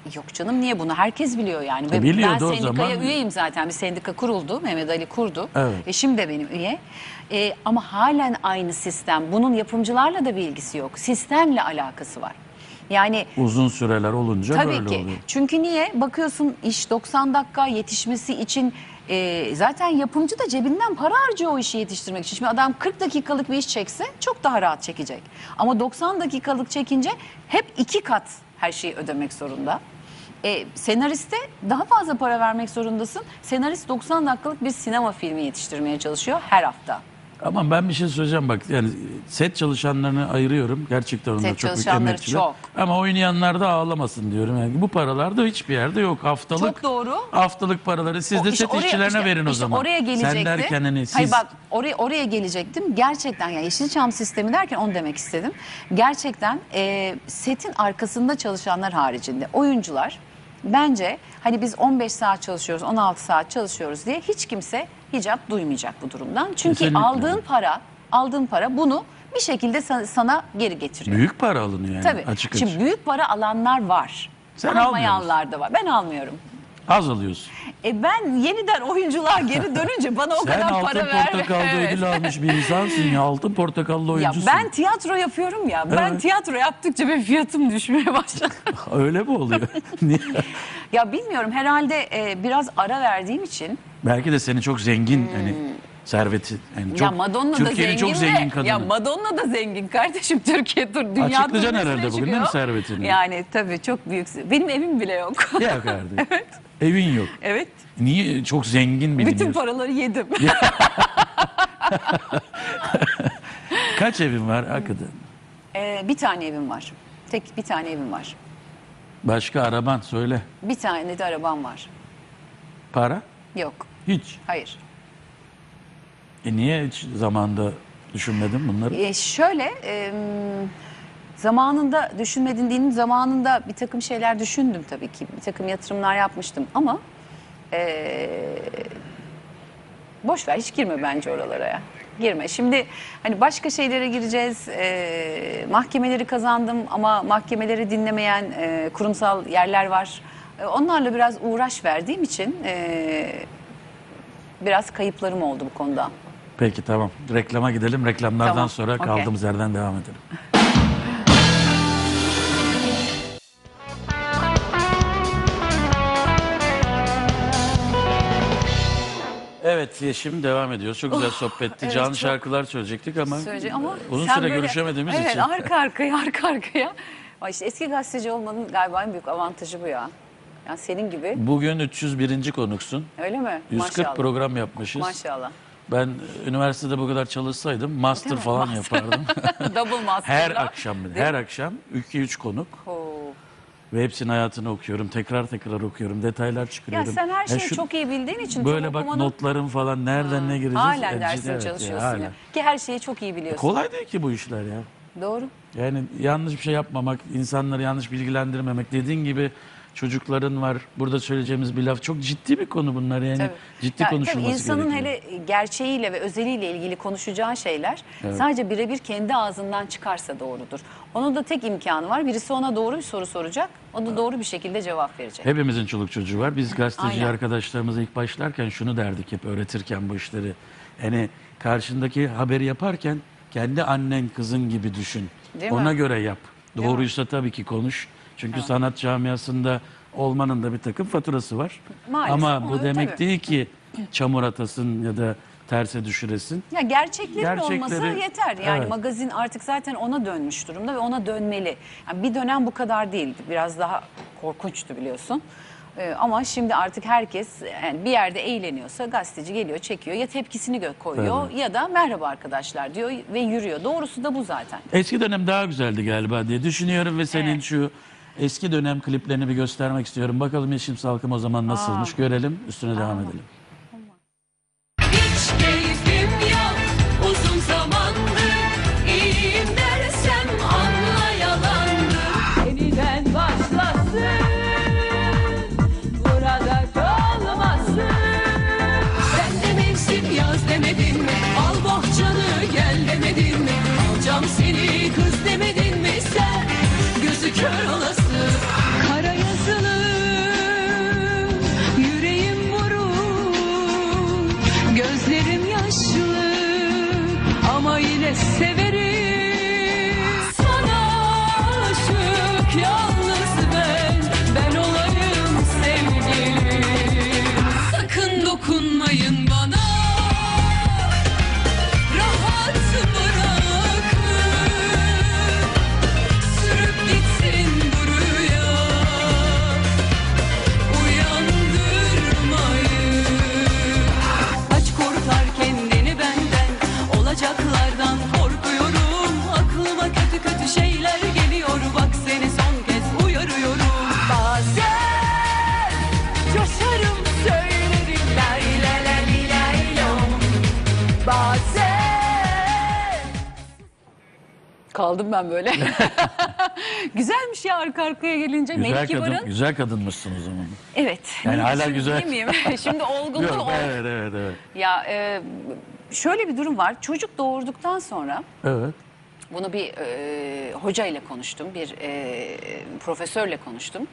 Yok canım, niye, bunu herkes biliyor yani. E, Ve biliyordu ben o sendikaya zaman. üyeyim zaten. Bir sendika kuruldu. Mehmet Ali kurdu. Evet. Eşim de benim üye. E, ama halen aynı sistem. Bunun yapımcılarla da bir ilgisi yok. Sistemle alakası var. Yani Uzun süreler olunca tabii böyle ki. oluyor. Çünkü niye? Bakıyorsun iş doksan dakika yetişmesi için e, zaten yapımcı da cebinden para harcıyor o işi yetiştirmek için. Şimdi adam kırk dakikalık bir iş çekse çok daha rahat çekecek. Ama doksan dakikalık çekince hep iki kat her şeyi ödemek zorunda. E, senariste daha fazla para vermek zorundasın. Senarist doksan dakikalık bir sinema filmi yetiştirmeye çalışıyor her hafta. Ama ben bir şey söyleyeceğim bak, yani set çalışanlarını ayırıyorum. Gerçekten onlar Set çok büyük çalışanları emekçiler. çok. Ama oynayanlar da ağlamasın diyorum. Yani bu paralar da hiçbir yerde yok. Haftalık. Çok doğru. Haftalık paraları siz O de işte set oraya- işçilerine işte- verin o işte zaman. oraya gelecekti. Sen derken hani siz... Hayır bak, oraya oraya gelecektim. Gerçekten ya Yeşilçam sistemi derken onu demek istedim. Gerçekten e, setin arkasında çalışanlar haricinde oyuncular bence hani biz on beş saat çalışıyoruz, on altı saat çalışıyoruz diye hiç kimse hicap duymayacak bu durumdan. Çünkü Kesinlikle. aldığın para, aldığın para bunu bir şekilde sana, sana geri getiriyor. Büyük para alınıyor yani, Tabii. açık Şimdi açık. büyük para alanlar var. Sen Almayanlar da var. Ben almıyorum. Az alıyorsun. E ben yeniden oyunculuğa geri dönünce bana o Sen kadar altın para ver. portakalda Evet. ödül almış bir insansın ya. Altın portakallı Ya oyuncusun. ben tiyatro yapıyorum ya. Ben Evet. tiyatro yaptıkça benim fiyatım düşmeye başladı. Öyle mi oluyor? Niye? Ya bilmiyorum, herhalde e, biraz ara verdiğim için. Belki de seni çok zengin hani serveti. Yani çok, Hmm. ya Madonna da Türkiye'nin zengin çok zengin de- kadını. Ya Madonna da zengin kardeşim, Türkiye tur dünya Açıklayacaksın turnesine herhalde bugün değil mi çıkıyor. servetini? Yani tabii çok büyük. Benim evim bile yok. Ya kardeşim. Evet. Evin yok. Evet. Niye? Çok zengin biliniyorsun. Bütün paraları yedim. Kaç evin var hakikaten? E, bir tane evim var. Tek bir tane evim var. Başka araban söyle. Bir tane de arabam var. Para? Yok. Hiç. Hayır. E niye hiç zamanda düşünmedin bunları? E, şöyle e, zamanında düşünmedin değil, zamanında bir takım şeyler düşündüm tabii ki. Bir takım yatırımlar yapmıştım ama e, boş ver, hiç girme bence oralara ya. Girme. Şimdi hani başka şeylere gireceğiz. E, mahkemeleri kazandım ama mahkemeleri dinlemeyen e, kurumsal yerler var. E, onlarla biraz uğraş verdiğim için e, biraz kayıplarım oldu bu konuda. Peki tamam. Reklama gidelim. Reklamlardan Tamam, sonra okey. kaldığımız yerden devam edelim. Evet Yeşim, devam ediyoruz. Çok güzel sohbetti. evet, Canlı çok- şarkılar söyleyecektik ama, Söyleyecek ama uzun sen süre böyle- görüşemediğimiz evet, için. arka arkaya arka arkaya. Ay işte eski gazeteci olmanın galiba en büyük avantajı bu ya. Yani senin gibi. Bugün üç yüz birinci konuksun. Öyle mi? yüz kırk Maşallah. program yapmışız. Maşallah. Ben üniversitede bu kadar çalışsaydım master Değil mi? falan Master. yapardım. Double master'la. Her akşam, her akşam iki üç konuk Oo. ve hepsinin hayatını okuyorum. Tekrar tekrar okuyorum. Detaylar Ya çıkarıyorum. sen her Ya şeyi şu- çok iyi bildiğin için Böyle çok bak okumanın- notlarım falan nereden ne gireceğiz. Halen E, dersini evet ya, çalışıyorsun hala. ya. Ki her şeyi çok iyi biliyorsun. Kolay değil ki bu işler ya. Doğru. Yani yanlış bir şey yapmamak, insanları yanlış bilgilendirmemek. Dediğin gibi çocukların var. Burada söyleyeceğimiz bir laf. Çok ciddi bir konu bunlar yani. Tabii. Ciddi Ya, konuşulması tabii insanın gerekiyor. hele gerçeğiyle ve özeliyle ilgili konuşacağı şeyler sadece birebir kendi ağzından çıkarsa doğrudur. Onun da tek imkanı var. Birisi ona doğru bir soru soracak. O da doğru bir şekilde cevap verecek. Hepimizin çoluk çocuğu var. Biz gazeteci Aynen. arkadaşlarımıza ilk başlarken şunu derdik hep öğretirken bu işleri. Yani karşındaki haberi yaparken kendi annen kızın gibi düşün. Değil mi? Ona göre yap. Değil Doğruysa tabii ki konuş. Çünkü sanat camiasında olmanın da bir takım faturası var. Maalesef, Ama bu onu demek tabii. değil ki çamur atasın ya da terse düşüresin. Ya gerçeklerin Gerçekleri- olması yeter. Yani evet. magazin artık zaten ona dönmüş durumda ve ona dönmeli. Yani bir dönem bu kadar değildi. Biraz daha korkunçtu biliyorsun. Ee, ama şimdi artık herkes yani bir yerde eğleniyorsa gazeteci geliyor, çekiyor. Ya tepkisini gö- koyuyor ya da merhaba arkadaşlar diyor ve yürüyor. Doğrusu da bu zaten. Eski dönem daha güzeldi galiba diye düşünüyorum ve senin Evet. şu eski dönem kliplerini bir göstermek istiyorum. Bakalım Yeşim Salkım o zaman nasılmış görelim. Üstüne devam edelim. Hiç keyfim yok uzun zamandır. İyiyim dersem anla yalandır. Yeniden başlasın, burada kalmasın. Sen de mevsim yaz demedin mi? Al bohçanı gel demedin mi? Alacağım seni kız demedin mi sen? Gözü kör olası kara yazılı kaldım ben böyle. Güzelmiş ya arka arkaya gelince. Güzel Melih kadın, Kibar'ın. güzel kadınmışsın o zaman. Evet. Yani hala Şimdi güzel. değil miyim? Şimdi olgunluğu Yok, ol. evet, evet, evet. Ya e, şöyle bir durum var. Çocuk doğurduktan sonra Evet. bunu bir e, hoca ile konuştum, bir e, profesörle konuştum.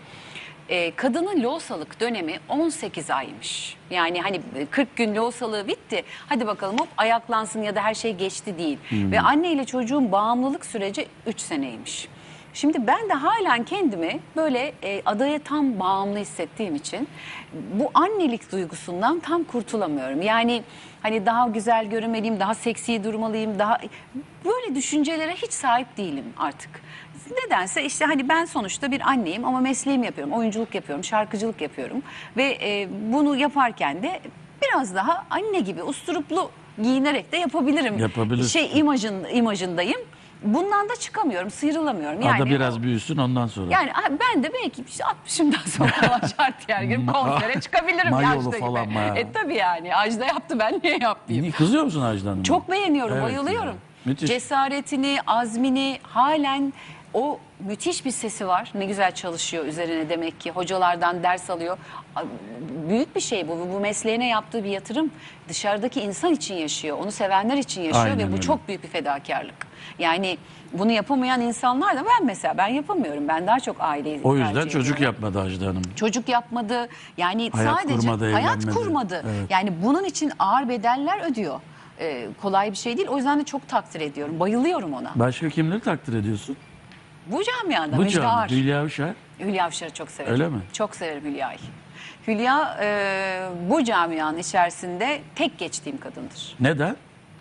E, kadının loğusalık dönemi on sekiz aymış. Yani hani kırk gün loğusalığı bitti. Hadi bakalım hop ayaklansın ya da her şey geçti değil. Ve anne ile çocuğun bağımlılık süreci üç seneymiş. Şimdi ben de halen kendimi böyle e, adaya tam bağımlı hissettiğim için bu annelik duygusundan tam kurtulamıyorum. Yani hani daha güzel görünmeliyim, daha seksi durmalıyım, daha böyle düşüncelere hiç sahip değilim artık. Nedense işte hani ben sonuçta bir anneyim ama mesleğimi yapıyorum, oyunculuk yapıyorum, şarkıcılık yapıyorum ve e, bunu yaparken de biraz daha anne gibi usturuplu giyinerek de yapabilirim. Yapabilirsin. Şey imajın imajındayım. Bundan da çıkamıyorum, sıyrılamıyorum. Yani Ada biraz büyüsün ondan sonra. yani ben de belki işte altmışımdan sonra falan şartiyer gibi konsere çıkabilirim Mayolu yaşta falan gibi. mı ya? E tabii yani Ajda yaptı ben niye yapmayayım? Niye kızıyor musun Ajda Hanım'a? Çok beğeniyorum, Evet bayılıyorum. ya. Müthiş. Cesaretini, azmini halen o müthiş bir sesi var. Ne güzel çalışıyor üzerine demek ki hocalardan ders alıyor. A- Büyük bir şey bu. Bu mesleğine yaptığı bir yatırım. Dışarıdaki insan için yaşıyor. Onu sevenler için yaşıyor Aynen ve bu öyle. çok büyük bir fedakarlık. Yani bunu yapamayan insanlar da ben mesela ben yapamıyorum. Ben daha çok aileyi O yüzden tercih çocuk ediyorum. yapmadı Ajda Hanım. Çocuk yapmadı. Yani Hayat sadece kurmadı, hayat evlenmedi. kurmadı. Evet. Yani bunun için ağır bedeller ödüyor. Ee, kolay bir şey değil. O yüzden de çok takdir ediyorum. Bayılıyorum ona. Başka kimleri takdir ediyorsun? Bu camiada Bu Müjde canım. Ar. Hülya Avşar. Hülya Avşar'ı çok severim. Öyle mi? Çok severim Hülya'yı. Hülya e, bu camianın içerisinde tek geçtiğim kadındır. Neden?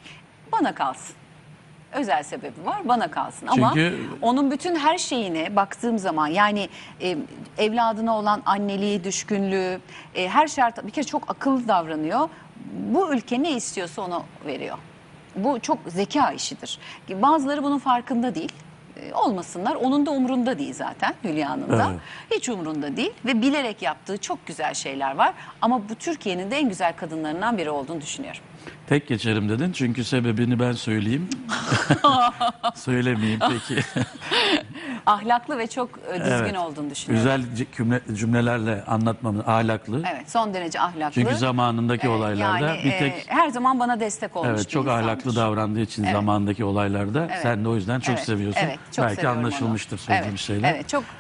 Bana kalsın. Özel sebebi var bana kalsın ama Çünkü- onun bütün her şeyine baktığım zaman yani e, evladına olan anneliği, düşkünlüğü, e, her şart bir kere çok akıllı davranıyor. Bu ülke ne istiyorsa onu veriyor. Bu çok zeka işidir. Bazıları bunun farkında değil. E, Olmasınlar. Onun da umrunda değil zaten Hülya'nın da. Evet. Hiç umrunda değil ve bilerek yaptığı çok güzel şeyler var. Ama bu Türkiye'nin de en güzel kadınlarından biri olduğunu düşünüyorum. Tek geçerim dedin çünkü sebebini ben söyleyeyim. Söylemeyeyim peki. Ahlaklı ve çok e, düzgün Evet. olduğunu düşünüyorum. Güzel c- cümle- cümlelerle anlatmamız ahlaklı. Evet, son derece ahlaklı. Çünkü zamanındaki Ee, olaylarda yani, bir e, tek her zaman bana destek olmuş evet bir çok insandır. ahlaklı davrandığı için Evet. zamandaki olaylarda Evet. sen de o yüzden çok Evet, seviyorsun. evet, çok Belki seviyorum anlaşılmıştır onu. söylediğim evet, şeyler. Evet, çok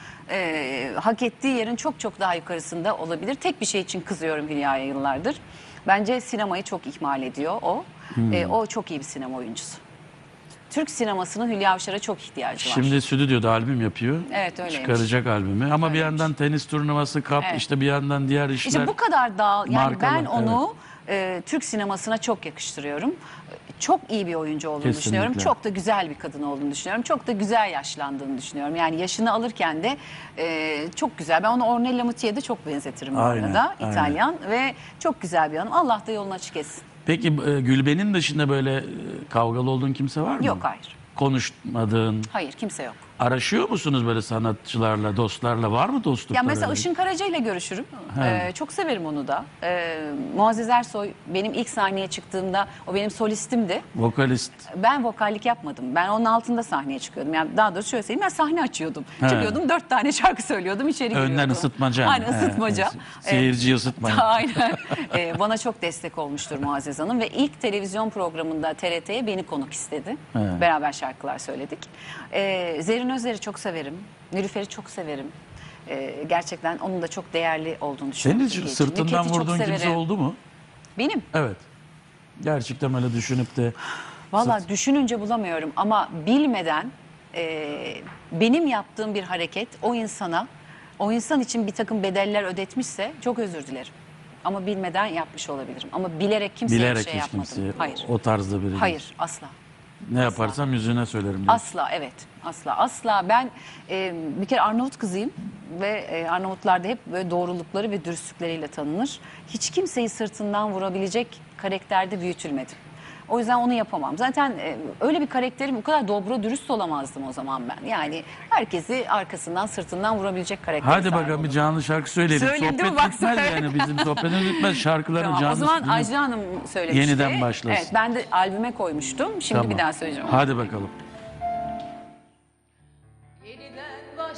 e, hak ettiği yerin çok çok daha yukarısında olabilir. Tek bir şey için kızıyorum Hülya'ya yıllardır. Bence sinemayı çok ihmal ediyor o. Hmm. E, o çok iyi bir sinema oyuncusu. Türk sinemasının Hülya Avşar'a çok ihtiyacı var. Şimdi stüdyoda albüm yapıyor. Evet, öyleymiş. Çıkaracak albümü. Ama bir Öyleymiş. yandan tenis turnuvası, kap, Evet. işte bir yandan diğer işler. İşte bu kadar dağıl. Yani markalı, ben onu e, Türk sinemasına çok yakıştırıyorum. Çok iyi bir oyuncu olduğunu Kesinlikle. düşünüyorum. Çok da güzel bir kadın olduğunu düşünüyorum. Çok da güzel yaşlandığını düşünüyorum. Yani yaşını alırken de e, çok güzel. Ben onu Ornella Muti'ye de çok benzetirim bu Aynen, arada. aynen. İtalyan ve çok güzel bir hanım. Allah da yolunu açık etsin. Peki e, Gülben'in dışında böyle e, kavgalı olduğun kimse var mı? Yok, hayır. Konuşmadığın, Hayır, kimse yok. araşıyor musunuz böyle sanatçılarla, dostlarla? Var mı dostluklar? Ya mesela öyle? Işın Karaca ile görüşürüm. He. Ee, çok severim onu da. Ee, Muazzez Ersoy benim ilk sahneye çıktığımda o benim solistimdi. Vokalist. Ben vokallik yapmadım. Ben onun altında sahneye çıkıyordum. Yani daha doğrusu şöyle söyleyeyim, ben sahne açıyordum. He. Çıkıyordum, dört tane şarkı söylüyordum, içeri giriyordum. Önden ısıtmaca. Aynen, He, ısıtmaca. he, Seyirciyi ısıtmaya. Aynen. Ee, bana çok destek olmuştur Muazzez Hanım ve ilk televizyon programında T R T'ye beni konuk istedi. He. Beraber şarkılar söyledik. Ee, Zerrin Özer'i çok severim. Nilüfer'i çok severim. Ee, gerçekten onun da çok değerli olduğunu düşünüyorum. Senin hiç Türkiye için. sırtından Nükhet'i çok vurduğun kimse severim. oldu mu? Benim. Evet. Gerçekten öyle düşünüp de Valla düşününce bulamıyorum ama bilmeden e, benim yaptığım bir hareket o insana, o insan için bir takım bedeller ödetmişse çok özür dilerim. Ama bilmeden yapmış olabilirim. Ama bilerek kimseye bilerek bir şey hiç yapmadım. kimseye Hayır. o tarzda biri. Hayır, asla. Ne yaparsam yüzüne söylerim. diyor. Asla, evet. Asla. Asla. Ben e, bir kere Arnavut kızıyım ve e, Arnavutlar da hep böyle doğrulukları ve dürüstlükleriyle tanınır. Hiç kimseyi sırtından vurabilecek karakterde büyütülmedim. O yüzden onu yapamam. Zaten e, öyle bir karakterim, bu kadar dobra dürüst olamazdım o zaman ben. Yani herkesi arkasından sırtından vurabilecek karakter. Hadi bakalım bir canlı şarkı söyleyelim. Söyleyeyim değil mi? Sohbet Bak, bitmez söyle. yani bizim sohbetimiz bitmez. Şarkıların Tamam, canlı. o zaman Ajda Hanım söylemişti. Yeniden başlasın. Evet, ben de albüme koymuştum. Şimdi Tamam. bir daha söyleyeceğim. Hadi bakalım.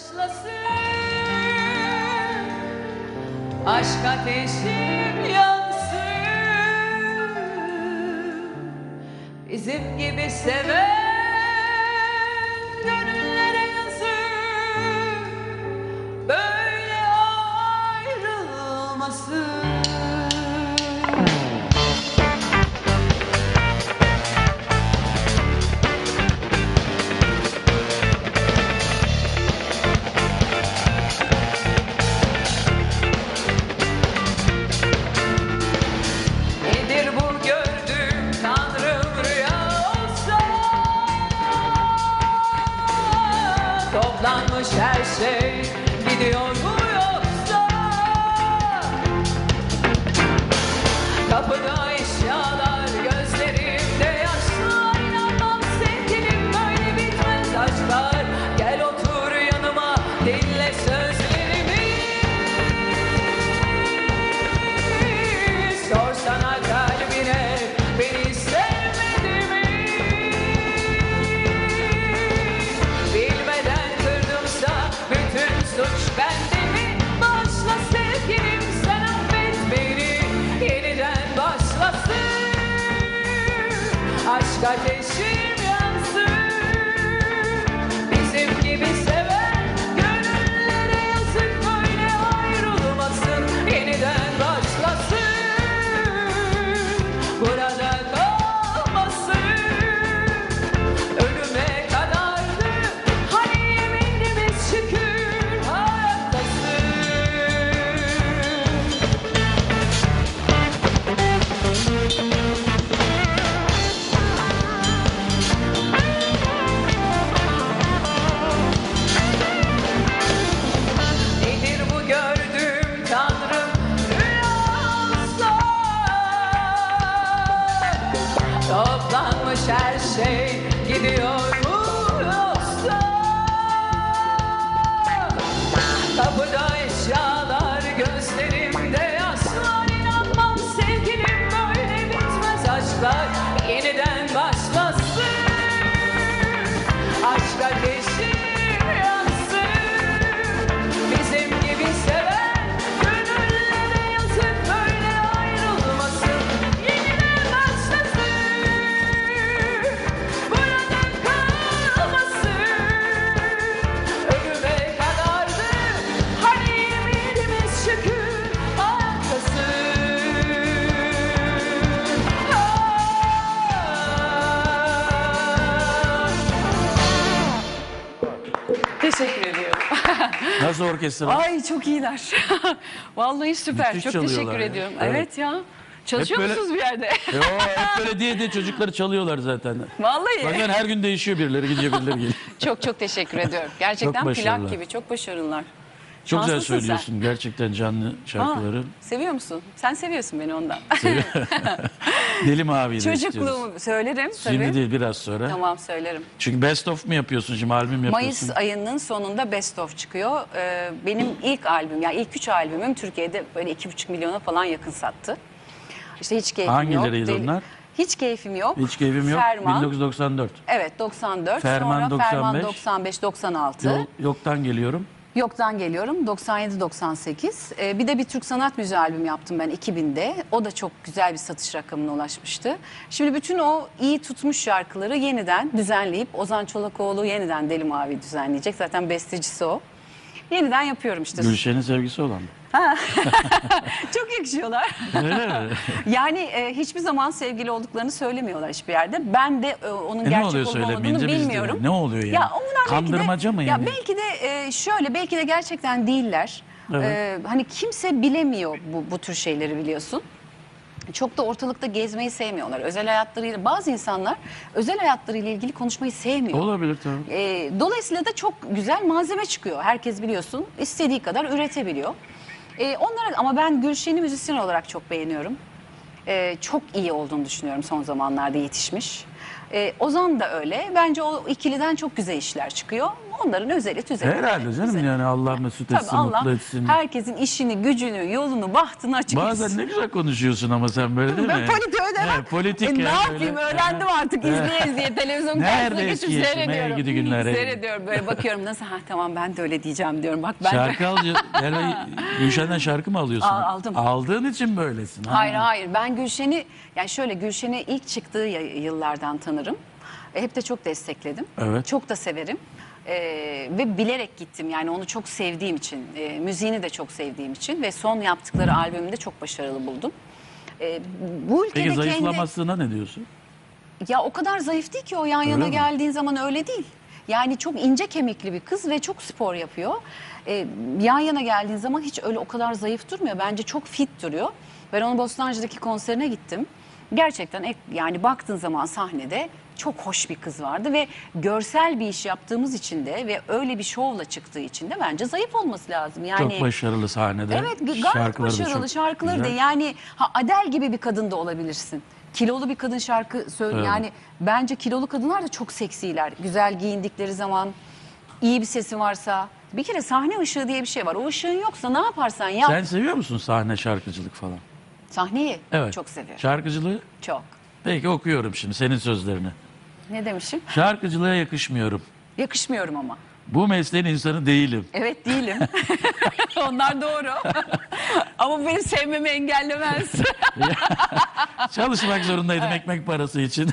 başlasın. Aşk ateşim yansın. Bizim gibi seven gönüllere yazık, böyle ayrılmasın. Nedir bu gördüğüm Tanrım, rüya olsa? Toplanmış her şey gidiyor mu yoksa? Kapıda eşyalar, gözlerimde yaşlar. İnanmam sevgilim, böyle bitmez aşklar. Gel otur yanıma, dinle sözlerimi. Sorsana kalbine, beni sevmedi mi? Bilmeden kırdımsa bütün suç bende mi? Başla sevgilim, sen affet beni. Yeniden başlasın. Aşk ateşim yansın. Bizim gibi seven gönüllere yazık, böyle ayrılmasın. Yeniden başlasın. Burada kalmasın. Ölüme kadardı hani yeminimiz, şükür hayattasın. Nedir bu gördüğüm Tanrım, rüyamsa? Toplanmış her şey gidiyor mu yoksa? Kapıda eşyalar, gözlerimde yaşlar. İnanmam sevgilim, böyle bitmez aşklar. Yeniden başlasın. Aşk ateşim yansın. Bizim gibi seven gönüllere yazık, böyle ayrılmasın. Yeniden başlasın. Burada kalmasın. Ölüme kadardı hani yeminimiz, şükür hayattasın. Teşekkür ediyorum. Nasıl orkestra? Ay çok iyiler. Vallahi süper. Müthiş Çok çalıyorlar teşekkür ya. ediyorum. Evet. Evet, ya. Çalışıyor Hep böyle- musunuz bir yerde? Yo, hep böyle diye diye çocukları çalıyorlar zaten. Vallahi. Bakın her gün değişiyor, birileri gidiyor, birileri geliyor. Çok çok teşekkür ediyorum. Gerçekten Çok plak başarılı. gibi. Çok başarılılar. Çok güzel Şanslısın sen. söylüyorsun gerçekten canlı şarkıları. Aa, seviyor musun? Sen seviyorsun beni ondan. Deli Mavi'yi de istiyoruz. Çocukluğumu söylerim tabii. Şimdi değil, biraz sonra. Tamam, söylerim. Çünkü best of mu yapıyorsun şimdi, albüm yapıyorsun? Mayıs ayının sonunda Best of çıkıyor. Ee, benim ilk albüm, yani ilk üç albümüm Türkiye'de böyle iki buçuk milyona falan yakın sattı. İşte hiç keyfim yok. Hangileriydi Deli- onlar? Hiç keyfim yok. Hiç keyfim yok. Ferman. bin dokuz yüz doksan dört. Evet, doksan dört. Ferman Sonra Ferman doksan beş. doksan beş doksan altı. Yol, yoktan geliyorum. Yoktan geliyorum doksan yedi doksan sekiz. Ee, bir de bir Türk sanat müziği albüm yaptım ben iki binde. O da çok güzel bir satış rakamına ulaşmıştı. Şimdi bütün o iyi tutmuş şarkıları yeniden düzenleyip Ozan Çolakoğlu yeniden Deli Mavi düzenleyecek. Zaten bestecisi o. Yeniden yapıyorum işte. Gülşen'in sevgisi olan. Çok yakışıyorlar. Öyle mi? Yani e, hiçbir zaman sevgili olduklarını söylemiyorlar hiçbir yerde. Ben de e, onun E ne gerçek oluyor olup olmadığını söylemeyince biz de- bilmiyorum. ne oluyor yani? Ya onlar belki de- Kandırmaca mı yani? Ya belki de e, şöyle, belki de gerçekten değiller. Evet. E, hani kimse bilemiyor bu, bu tür şeyleri, biliyorsun. Çok da ortalıkta gezmeyi sevmiyorlar. Özel hayatlarıyla, bazı insanlar özel hayatlarıyla ilgili konuşmayı sevmiyor. Olabilir tabii. E, dolayısıyla da çok güzel malzeme çıkıyor. Herkes biliyorsun istediği kadar üretebiliyor. E, onlara, ama ben Gülşen'i müzisyen olarak çok beğeniyorum. E, çok iyi olduğunu düşünüyorum, son zamanlarda yetişmiş. E, Ozan da öyle. Bence o ikiliden çok güzel işler çıkıyor. onların özeli tüzeli. Herhalde canım, Güzel. yani Allah mesut Tabii etsin, Allah mutlu etsin. herkesin işini, gücünü, yolunu, bahtını açık etsin. Bazen ne güzel konuşuyorsun ama sen böyle değil Ben mi? politik öyle. Evet, politik E, ne yani yapayım böyle. öğrendim artık izleye izleye televizyon Nerede karşısına geçip eski yaşım, seyrediyorum. ey gidi günler, ey. Seyrediyorum böyle bakıyorum nasıl ha tamam ben de öyle diyeceğim diyorum. Bak ben Şarkı alıyor. Yani Gülşen'den şarkı mı alıyorsun? Al- aldım. Aldığın için böylesin. Ha. Hayır hayır ben Gülşen'i yani şöyle Gülşen'i ilk çıktığı y- yıllardan tanırım. E, hep de çok destekledim. Evet. Çok da severim. E, ve bilerek gittim yani onu çok sevdiğim için, e, müziğini de çok sevdiğim için ve son yaptıkları albümünde çok başarılı buldum. E, bu ülkede Peki kendi... zayıflamasına ne diyorsun? Ya o kadar zayıf değil ki o yan yana mi? geldiğin zaman öyle değil. Yani çok ince kemikli bir kız ve çok spor yapıyor. Ee, yan yana geldiğin zaman hiç öyle o kadar zayıf durmuyor. Bence çok fit duruyor. Ben onun Bostancı'daki konserine gittim. Gerçekten ek- yani baktığın zaman sahnede çok hoş bir kız vardı ve görsel bir iş yaptığımız için de ve öyle bir şovla çıktığı için de bence zayıf olması lazım. Yani Çok başarılı sahnede. evet gayet Şarkıları da başarılı çok şarkıları da güzel. yani ha Adele gibi bir kadın da olabilirsin. Kilolu bir kadın şarkı söyle Evet. yani bence kilolu kadınlar da çok seksiler. Güzel giyindikleri zaman iyi bir sesi varsa bir kere sahne ışığı diye bir şey var. O ışığın yoksa ne yaparsan yap. Sen seviyor musun sahne şarkıcılık falan? Sahneyi Evet. çok seviyorum. Şarkıcılığı? Çok. Peki okuyorum şimdi senin sözlerini. Ne demişim? Şarkıcılığa yakışmıyorum. Yakışmıyorum ama. Bu mesleğin insanı değilim. Evet değilim. Onlar doğru. Ama bu benim sevmemi engellemez. Çalışmak zorundaydım ekmek parası için.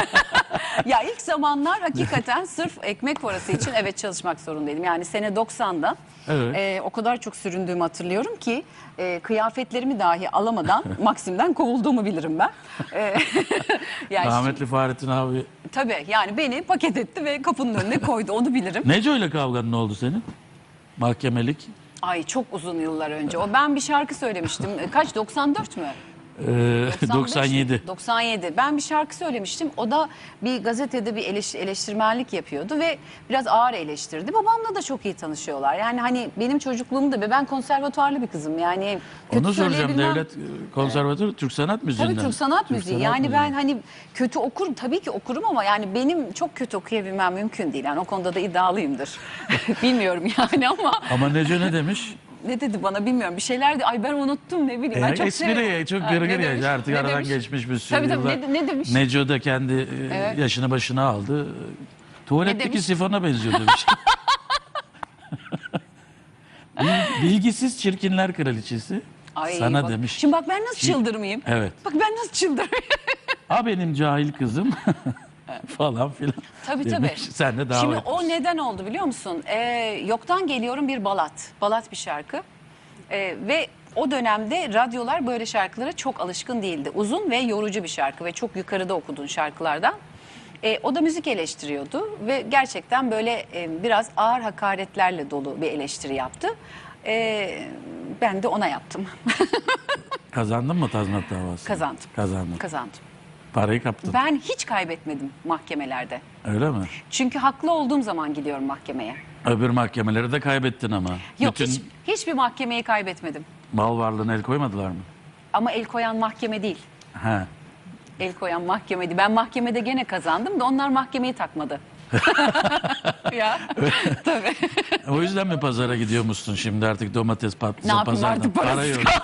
Ya ilk zamanlar hakikaten sırf ekmek parası için evet çalışmak zorundaydım. Yani sene doksan'da Evet. e, o kadar çok süründüğümü hatırlıyorum ki e, kıyafetlerimi dahi alamadan Maksim'den kovulduğumu bilirim ben. E, yani Rahmetli Fahrettin abi. şimdi- tabii yani beni paket etti ve kapının önüne koydu onu bilirim. Neco ile kavgan ne oldu senin? Mahkemelik. Ay çok uzun yıllar önce. O ben bir şarkı söylemiştim. E, Kaç doksan dört mü? Ee, doksan beş mi? doksan yedi. doksan yedi. Ben bir şarkı söylemiştim. O da bir gazetede bir eleş- eleştirmenlik yapıyordu ve biraz ağır eleştirdi. Babamla da çok iyi tanışıyorlar. Yani hani benim çocukluğumda ve ben konservatuarlı bir kızım. Yani kötü Onu soracağım. söyleyebilmem. Devlet Konservatuarı Türk Sanat Müziği'nden. Tabii Türk sanat müziği. Sanat yani Müziği. ben hani kötü okurum tabii ki okurum ama yani benim çok kötü okuyabilmem mümkün değil. Yani o konuda da iddialıyımdır. Bilmiyorum yani ama Ama Neco ne demiş? ne dedi bana bilmiyorum. Bir şeyler de ay ben unuttum ne bileyim. Ben E, çok espri severim. ya, çok Ha, gırgır ne ya. demiş? Artık Ne aradan demiş? geçmiş bir sürü Tabii tabii yıllar. ne, ne demiş? Neco da kendi e, Evet. yaşını başına aldı. Tuvaletteki demiş? sifona benziyor demiş. Bil- Bilgisiz Çirkinler Kraliçesi Ay, sana bak. demiş. Şimdi bak ben nasıl Şimdi- çıldırmayayım? Evet. Bak ben nasıl çıldırmayayım? A benim cahil kızım falan filan. Tabii demiş. tabii. Sen de davet Şimdi etmişsin. o neden oldu biliyor musun? Ee, yoktan geliyorum bir balat. Balat bir şarkı. Ee, ve o dönemde radyolar böyle şarkılara çok alışkın değildi. Uzun ve yorucu bir şarkı ve çok yukarıda okuduğun şarkılardan. Ee, o da müzik eleştiriyordu ve gerçekten böyle e, biraz ağır hakaretlerle dolu bir eleştiri yaptı. Ee, ben de ona yaptım. Kazandın mı tazminat davası? Kazandım. Kazandın. Kazandım. Parayı kaptın. Ben hiç kaybetmedim mahkemelerde. Öyle mi? Çünkü haklı olduğum zaman gidiyorum mahkemeye. Öbür mahkemeleri de kaybettin ama. Yok Bütün hiç, hiçbir mahkemeyi kaybetmedim. mal varlığına el koymadılar mı? Ama el koyan mahkeme değil. He. El koyan mahkemeydi. Ben mahkemede gene kazandım da onlar mahkemeyi takmadı. Ya tabii. O yüzden mi pazara gidiyormuşsun şimdi artık domates Ne patlıcan yapayım pazardan? artık Para parasız yok.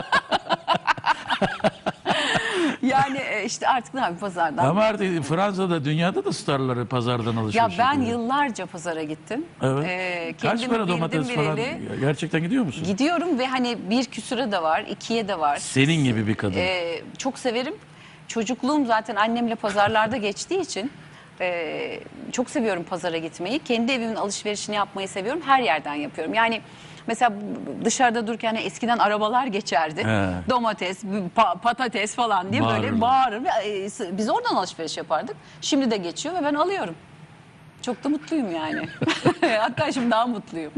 Yani e, işte artık ne yapayım pazardan. Ama artık Fransa'da dünyada da starları pazardan Ya alışveriş ben yapıyor. yıllarca pazara gittim. Evet. Ee, Kaç kendim para bildim domates falan? bileli. Gerçekten gidiyor musun? Gidiyorum ve hani bir küsüre de var, ikiye de var. Senin gibi bir kadın. Ee, çok severim. Çocukluğum zaten annemle pazarlarda geçtiği için e, çok seviyorum pazara gitmeyi. Kendi evimin alışverişini yapmayı seviyorum. Her yerden yapıyorum. Yani mesela dışarıda dururken hani eskiden arabalar geçerdi. He. Domates, pa- patates falan diye böyle Bağırırlar. bağırır. E, s- Biz oradan alışveriş yapardık. Şimdi de geçiyor ve ben alıyorum. Çok da mutluyum yani. Hatta şimdi daha mutluyum.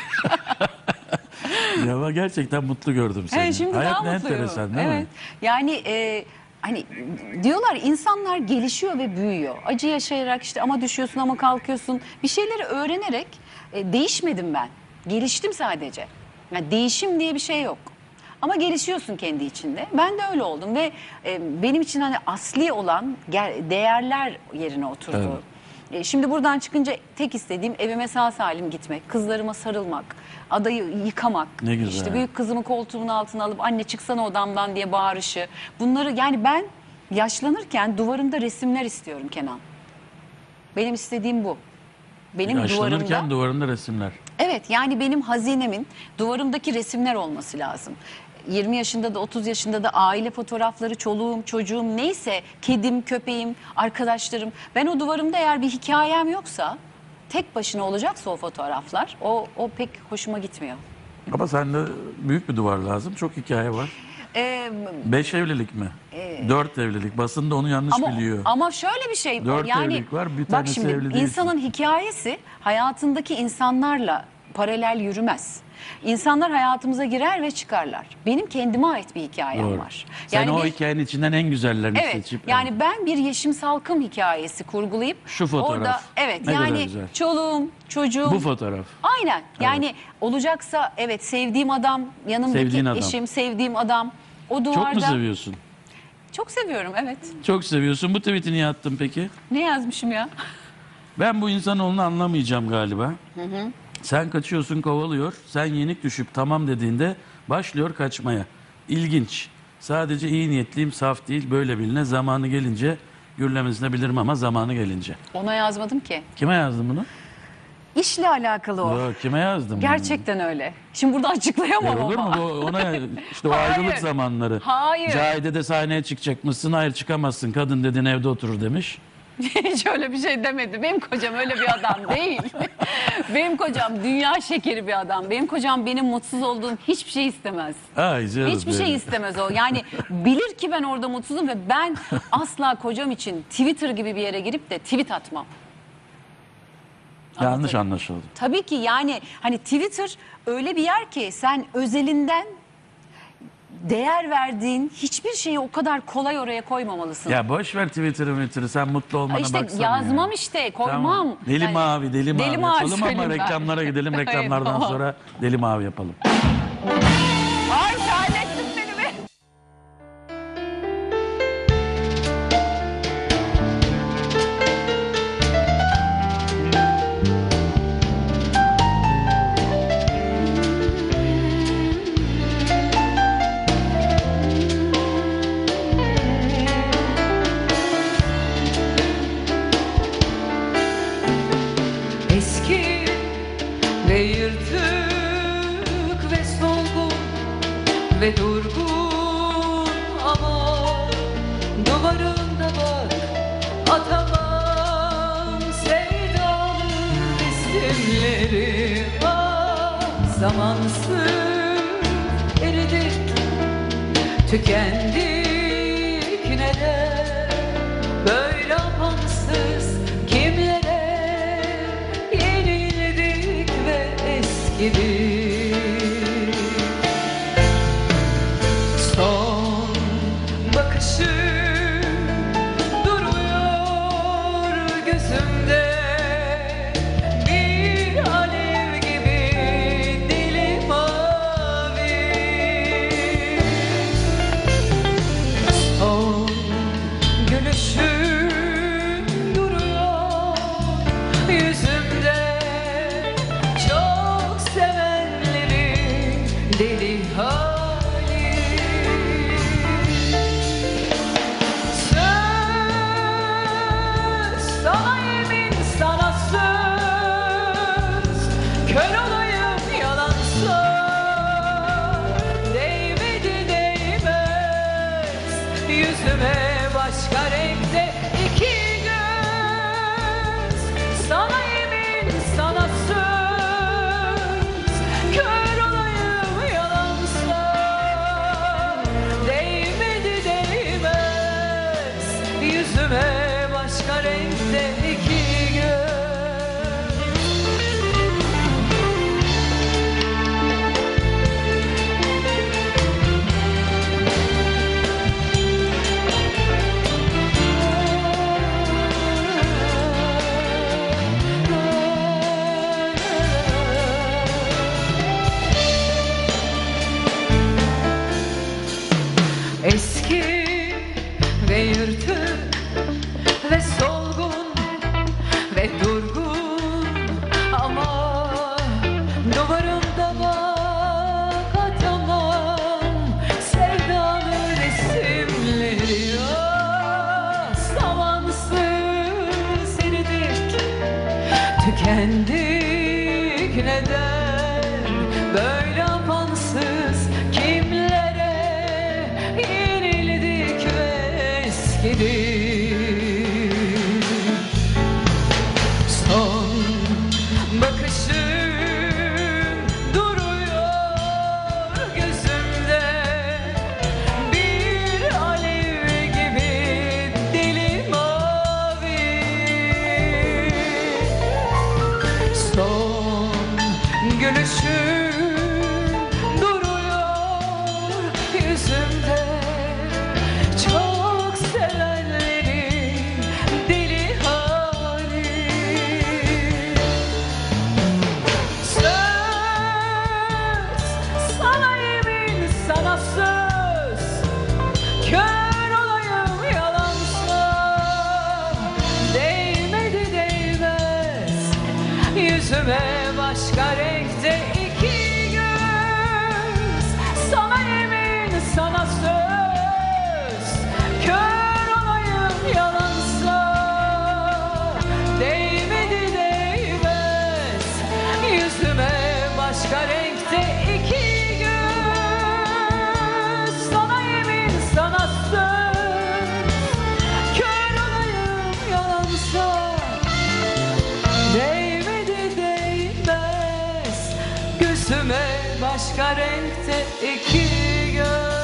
Ya ama gerçekten mutlu gördüm seni. Evet, şimdi Hayat daha ne mutluyum. enteresan değil evet. mi? Yani e, hani diyorlar insanlar gelişiyor ve büyüyor. Acı yaşayarak işte ama düşüyorsun ama kalkıyorsun. Bir şeyleri öğrenerek e, değişmedim ben. Geliştim sadece. Yani değişim diye bir şey yok. Ama gelişiyorsun kendi içinde. Ben de öyle oldum ve e, benim için hani asli olan ger- değerler yerine oturdu. Evet. E, Şimdi buradan çıkınca tek istediğim evime sağ salim gitmek, kızlarıma sarılmak, adayı yıkamak, Ne güzel. işte büyük kızımı koltuğumun altına alıp anne çıksana odamdan diye bağırışı. Bunları yani ben yaşlanırken duvarımda resimler istiyorum Kenan. Benim istediğim bu. Benim Yaşlanırken duvarımda. duvarında resimler. Evet, yani benim hazinemin duvarımdaki resimler olması lazım. yirmi yaşında da otuz yaşında da aile fotoğrafları, çoluğum, çocuğum neyse, kedim, köpeğim, arkadaşlarım. Ben o duvarımda eğer bir hikayem yoksa, tek başına olacaksa o fotoğraflar, o, o pek hoşuma gitmiyor. Ama sende büyük bir duvar lazım. Çok hikaye var. Ee, Beş evlilik mi? Dört evlilik. Basın da onu yanlış ama, biliyor. ama şöyle bir şey Dört yani evlilik var, bir bak tanesi şimdi evli değilsin. insanın hikayesi hayatındaki insanlarla paralel yürümez. İnsanlar hayatımıza girer ve çıkarlar. Benim kendime ait bir hikayem Doğru. var. Sen o bir- hikayenin içinden en güzellerini Evet. seçip. Yani ben bir Yeşim Salkım hikayesi kurgulayıp Şu fotoğraf. orada evet Ne kadar yani güzel. çoluğum, çocuğum. Bu fotoğraf. Aynen. Yani olacaksa evet sevdiğim adam, yanımdaki Sevdiğin adam. eşim, sevdiğim adam. O duvarda Çok mu seviyorsun? Çok seviyorum evet. Çok seviyorsun. Bu tweet'i niye attın peki? Ne yazmışım ya? Ben bu insanoğlunu anlamayacağım galiba. Sen kaçıyorsun, kovalıyor. Sen yenik düşüp tamam dediğinde başlıyor kaçmaya. İlginç. Sadece iyi niyetliyim, saf değil, böyle biline. Zamanı gelince gürlemesine bilirim ama zamanı gelince. Ona yazmadım ki. Kime yazdın bunu? İşle alakalı o. Yo, kime yazdım? Gerçekten öyle. Şimdi burada açıklayamam Olur mu? ama. Bu, ona işte o Hayır. ayrılık zamanları. Hayır. Cahide de sahneye çıkacak mısın? Hayır çıkamazsın. Kadın dedin evde oturur demiş. Hiç öyle bir şey demedi. Benim kocam öyle bir adam değil. Benim kocam dünya şekeri bir adam. Benim kocam benim mutsuz olduğum hiçbir şey istemez. Ay canım Hiçbir şey benim. istemez o. Yani bilir ki ben orada mutsuzum ve ben asla kocam için Twitter gibi bir yere girip de tweet atmam. Yanlış anlaşıldı. Tabii ki yani hani Twitter öyle bir yer ki sen özelinden değer verdiğin hiçbir şeyi o kadar kolay oraya koymamalısın. Ya boş ver Twitter'ı Twitter'ı sen mutlu olmana işte baksana yazmam ya. işte koymam. Tamam. Deli Yani- mavi, deli mavi, Deli mavi yapalım ama söyleyeyim ben. reklamlara gidelim. Evet, Reklamlardan tamam. sonra deli mavi yapalım. Ay terlettin beni be. Eski ve yırtık ve solgun ve durgun ama duvarında bak atamam sevdalı resimleri. Ah, zamansız eridik, tükendik neden böyle amansız kimlere yenildik ve eskidik. Son bakışım duruyor gözümde, bir alev gibi deli mavi. Son gülüşüm duruyor yüzümde, çok seven Tükendik neden böyle apansız, kimlere yenildik ve eskidik. Son bakışın duruyor gözümde, bir alev gibi deli mavi. Son gülüşün duruyor yüzümde, çok sevenlerin deli hali. Söz sana yemin, sana söz, kör olayım yalansa, değmedi değmez yüzüme başka renkte iki göz. Sana yemin, sana söz, kör olayım yalansa, değmedi değmez yüzüme başka renkte iki göz. Sana yemin, sana söz, kör olayım yalansa, değmedi değmez gözüme başka renkte iki göz.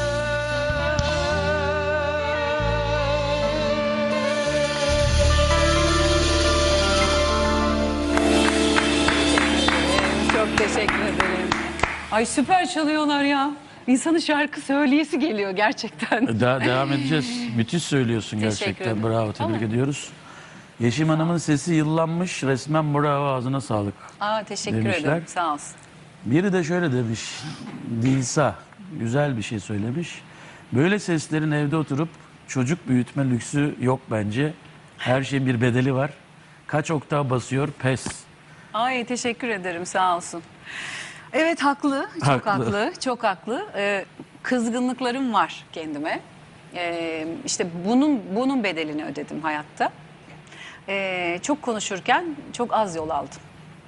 Çok teşekkür ederim. Ay süper çalıyorlar ya. İnsanın şarkı söyleyesi geliyor gerçekten. Daha devam edeceğiz. Müthiş söylüyorsun Teşekkür gerçekten. ederim. Bravo, tebrik Tamam. ediyoruz. Yeşim Hanım'ın sesi yıllanmış. Resmen bravo, ağzına sağlık. Aa, teşekkür Demişler. ederim. Sağ olsun. Biri de şöyle demiş. Dilsa güzel bir şey söylemiş. Böyle seslerin evde oturup çocuk büyütme lüksü yok bence. Her şeyin bir bedeli var. Kaç oktav basıyor pes. Ay teşekkür ederim, sağ olsun. Evet haklı, çok Haklı. haklı, çok haklı. Ee, kızgınlıklarım var kendime. Ee, işte bunun bunun bedelini ödedim hayatta. Ee, çok konuşurken çok az yol aldım.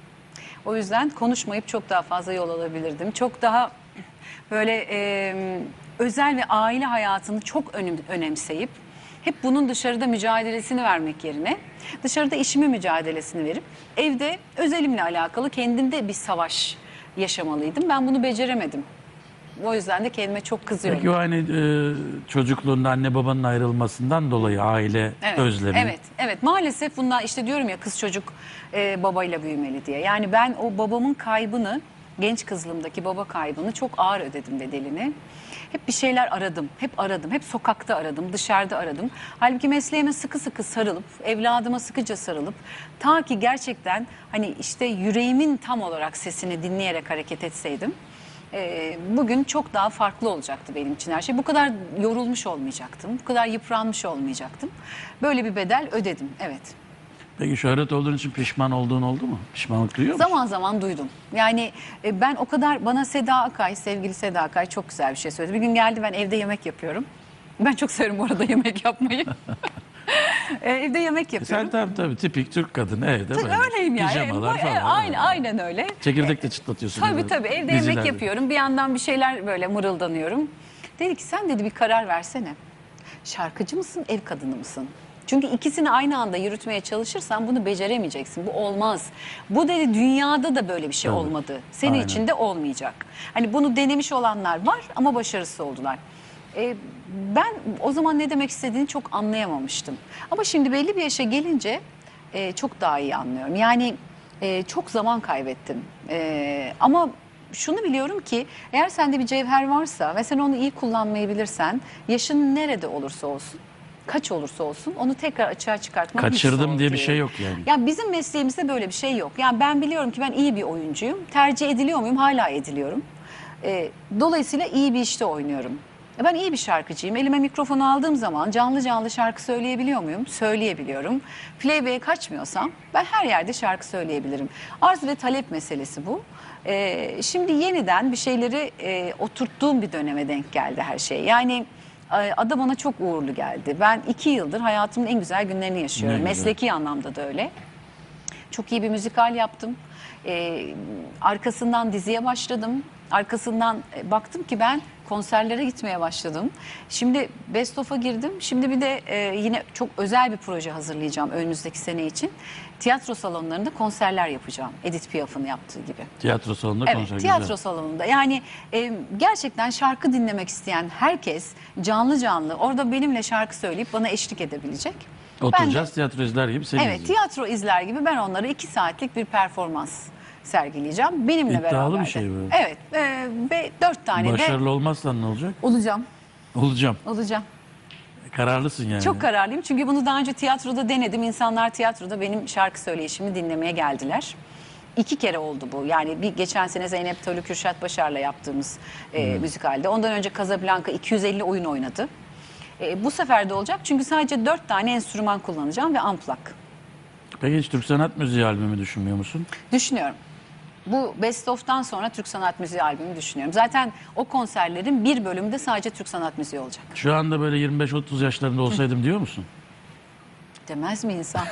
O yüzden konuşmayıp çok daha fazla yol alabilirdim. Çok daha böyle e, özel ve aile hayatını çok önem, önemseyip hep bunun dışarıda mücadelesini vermek yerine dışarıda işimi mücadelesini verip evde özelimle alakalı kendimde bir savaş yaşamalıydım. Ben bunu beceremedim. O yüzden de kendime çok kızıyorum. Peki o hani e, çocukluğunda anne babanın ayrılmasından dolayı aile Evet, özlemi. Evet, evet. Maalesef bundan işte diyorum ya, kız çocuk e, babayla büyümeli diye. Yani ben o babamın kaybını, genç kızlığımdaki baba kaybını çok ağır ödedim bedelini. Hep bir şeyler aradım, hep aradım, hep sokakta aradım, dışarıda aradım. Halbuki mesleğime sıkı sıkı sarılıp, evladıma sıkıca sarılıp, ta ki gerçekten hani işte yüreğimin tam olarak sesini dinleyerek hareket etseydim, e, bugün çok daha farklı olacaktı benim için her şey. Bu kadar yorulmuş olmayacaktım, bu kadar yıpranmış olmayacaktım. Böyle bir bedel ödedim, evet. Peki şöhret olduğun için pişman olduğun oldu mu? Pişmanlık duyuyor musun? Zaman zaman duydum. Yani e, ben o kadar, bana Seda Akay, sevgili Seda Akay çok güzel bir şey söyledi. Bir gün geldi, ben evde yemek yapıyorum. Ben çok severim bu arada yemek yapmayı. e, evde yemek yapıyorum. Sen tabii tabii tipik Türk kadını evde böyle. Öyleyim yani. Pijamalar Bu- e, falan. aynen, aynen öyle. Çekirdek de çıtlatıyorsun. Tabii böyle tabii evde dizilerde. yemek yapıyorum. Bir yandan bir şeyler böyle mırıldanıyorum. Dedi ki sen dedi bir karar versene. Şarkıcı mısın, ev kadını mısın? Çünkü ikisini aynı anda yürütmeye çalışırsan bunu beceremeyeceksin. Bu olmaz. Bu dedi dünyada da böyle bir şey Tabii. olmadı. Senin Aynen. için de olmayacak. Hani bunu denemiş olanlar var ama başarısız oldular. Ee, ben o zaman ne demek istediğini çok anlayamamıştım. Ama şimdi belli bir yaşa gelince e, çok daha iyi anlıyorum. Yani e, çok zaman kaybettim. E, ama şunu biliyorum ki eğer sende bir cevher varsa ve sen onu iyi kullanmayı bilirsen, yaşın nerede olursa olsun, kaç olursa olsun onu tekrar açığa çıkartmak hiç Kaçırdım zor diye bir değil. şey yok yani. Ya bizim mesleğimizde böyle bir şey yok. Yani ben biliyorum ki ben iyi bir oyuncuyum. Tercih ediliyor muyum? Hala ediliyorum. Ee, dolayısıyla iyi bir işte oynuyorum. E Ben iyi bir şarkıcıyım. Elime mikrofonu aldığım zaman canlı canlı şarkı söyleyebiliyor muyum? Söyleyebiliyorum. Playback'e kaçmıyorsam ben her yerde şarkı söyleyebilirim. Arz ve talep meselesi bu. Ee, şimdi yeniden bir şeyleri e, oturttuğum bir döneme denk geldi her şey. Yani e, ada bana çok uğurlu geldi. Ben iki yıldır hayatımın en güzel günlerini yaşıyorum. Ne güzel. Mesleki anlamda da öyle. Çok iyi bir müzikal yaptım. Ee, arkasından diziye başladım. Arkasından e, baktım ki ben konserlere gitmeye başladım. Şimdi Best of'a girdim. Şimdi bir de e, yine çok özel bir proje hazırlayacağım önümüzdeki sene için. Tiyatro salonlarında konserler yapacağım. Edith Piaf'ın yaptığı gibi. Tiyatro salonunda Evet, konser tiyatro güzel. salonunda. Yani e, gerçekten şarkı dinlemek isteyen herkes canlı canlı orada benimle şarkı söyleyip bana eşlik edebilecek. Oturacağız Ben de- tiyatro izler gibi seni Evet, izleyeceğiz. tiyatro izler gibi ben onlara iki saatlik bir performans sergileyeceğim. Benimle İddialı beraber bir de. şey bu. Evet, e, ve dört tane de Başarılı olmazsan ne olacak? olacağım. Olacağım. Olacağım. Kararlısın yani. Çok kararlıyım çünkü bunu daha önce tiyatroda denedim. İnsanlar tiyatroda benim şarkı söyleyişimi dinlemeye geldiler. İki kere oldu bu. Yani bir geçen sene Zeynep Tolü Kürşat Başar'la yaptığımız e, müzikalde. Ondan önce Casablanca iki yüz elli oyun oynadı. E, bu sefer de olacak çünkü sadece dört tane enstrüman kullanacağım ve amplak. Peki hiç Türk Sanat Müziği albümü düşünmüyor musun? Düşünüyorum. Bu Best of'tan sonra Türk Sanat Müziği albümü düşünüyorum. Zaten o konserlerin bir bölümü de sadece Türk Sanat Müziği olacak. Şu anda böyle yirmi beş otuz yaşlarında olsaydım diyor musun? Demez mi insan?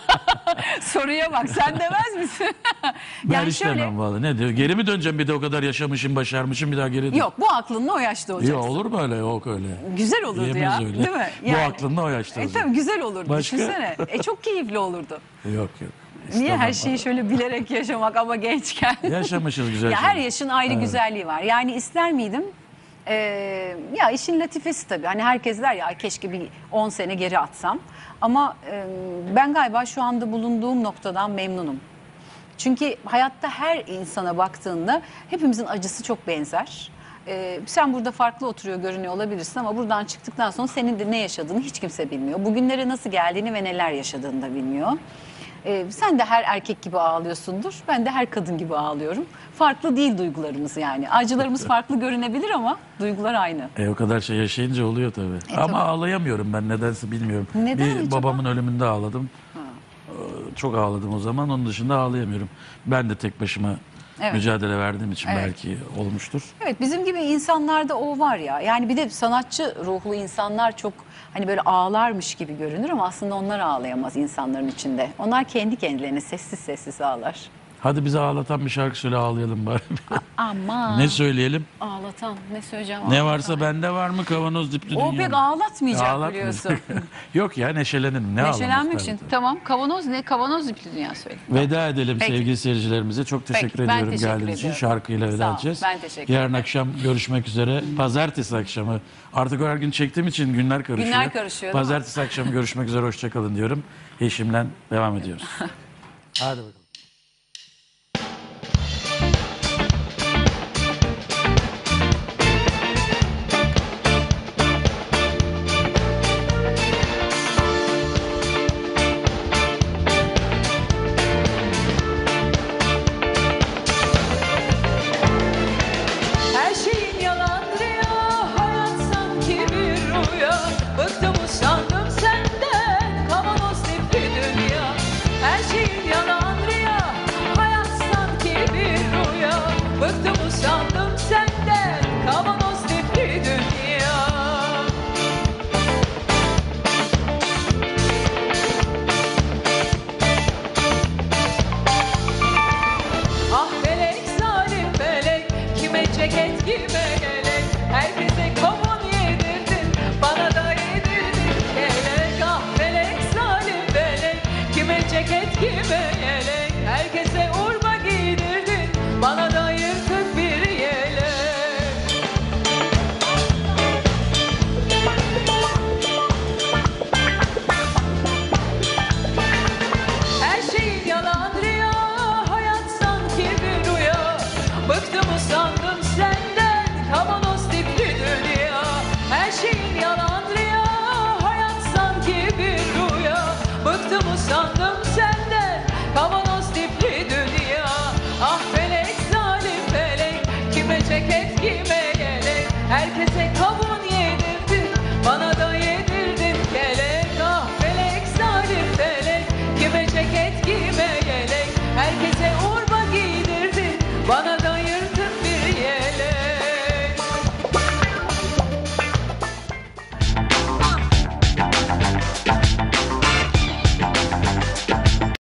Soruya bak, sen demez misin? Ben hiç demem vallahi. Ne diyor? Geri mi döneceğim bir de o kadar yaşamışım, başarmışım bir daha geri dön. Yok, bu aklınla o yaşta olacaksın. Yok olur mu öyle? Yok öyle. Güzel olurdu Diyemez ya. öyle. Değil mi? Bu aklınla o yaşta E olacak. tabii güzel olurdu. Başka? Düşünsene. E çok keyifli olurdu. Yok yok. Niye İstemem. her şeyi şöyle bilerek yaşamak ama gençken? Yaşamışız güzel Ya her şeyler. yaşın ayrı Evet. güzelliği var. Yani ister miydim? Ee, ya işin latifesi tabii. Hani herkes der ya keşke bir on sene geri atsam. Ama e, ben galiba şu anda bulunduğum noktadan memnunum. Çünkü hayatta her insana baktığında hepimizin acısı çok benzer. Ee, sen burada farklı oturuyor görünüyor olabilirsin ama buradan çıktıktan sonra senin de ne yaşadığını hiç kimse bilmiyor. Bugünlere nasıl geldiğini ve neler yaşadığını da bilmiyor. Ee, sen de her erkek gibi ağlıyorsundur. Ben de her kadın gibi ağlıyorum. Farklı değil duygularımız yani. Acılarımız farklı görünebilir ama duygular aynı. E o kadar şey yaşayınca oluyor tabii. E, Ama tabii. ağlayamıyorum ben nedense bilmiyorum. Neden bir acaba? babamın ölümünde ağladım. Ee, Çok ağladım o zaman. Onun dışında ağlayamıyorum. Ben de tek başıma Evet. mücadele verdiğim için Evet. belki olmuştur. Evet, bizim gibi insanlarda o var ya. Yani bir de sanatçı ruhlu insanlar çok hani böyle ağlarmış gibi görünür ama aslında onlar ağlayamaz insanların içinde. Onlar kendi kendilerine sessiz sessiz ağlar. Hadi bizi ağlatan bir şarkı söyle ağlayalım bari. Aman. Ne söyleyelim? Ağlatan ne söyleyeceğim? Ne ağlatan. varsa bende var mı kavanoz dipli dünya O pek mı? ağlatmayacak Ağlatmayacak. biliyorsun. Yok ya neşelenin. Ne Neşelenmek ağlamak için. tabii. Tamam, kavanoz ne? Kavanoz ipli dünya söyle. Veda edelim Peki. sevgili seyircilerimize. Çok teşekkür Peki, ben ediyorum teşekkür geldiğiniz için. ediyorum. Şarkıyla Sağ veda ol, edeceğiz. ben teşekkür Yarın ederim. akşam görüşmek üzere. Pazartesi akşamı. Artık her gün çektiğim için günler karışıyor. Günler karışıyor, değil mi? Pazartesi akşamı görüşmek üzere. Hoşçakalın diyorum. Yeşim'le devam ediyoruz. Hadi bakalım. Her şeyin yalan rüya, hayat sanki bir rüya. Bıktım usandım senden, kavanoz dipli dünya. Her şeyin yalan rüya, hayat sanki bir rüya. Bıktım usandım senden, kavanoz dipli dünya. Ah felek zalim felek, kime ceket kime gelek. Herkese kavun yedirdin, bana da yedirdin kelek. Ah felek zalim felek, kime ceket kime yelek. Herkese urba giydirdin, bana da yırtık bir yelek. Her şeyin yalan rüya, hayat sanki bir rüya. Bıktım usandım senden, kavanoz dipli dünya. Her şeyin yalan rüya, hayat sanki bir rüya. Bıktım usandım senden, kavanoz dipli dünya. Ah felek zalim felek, kime ceket kime yelek. Herkese kavun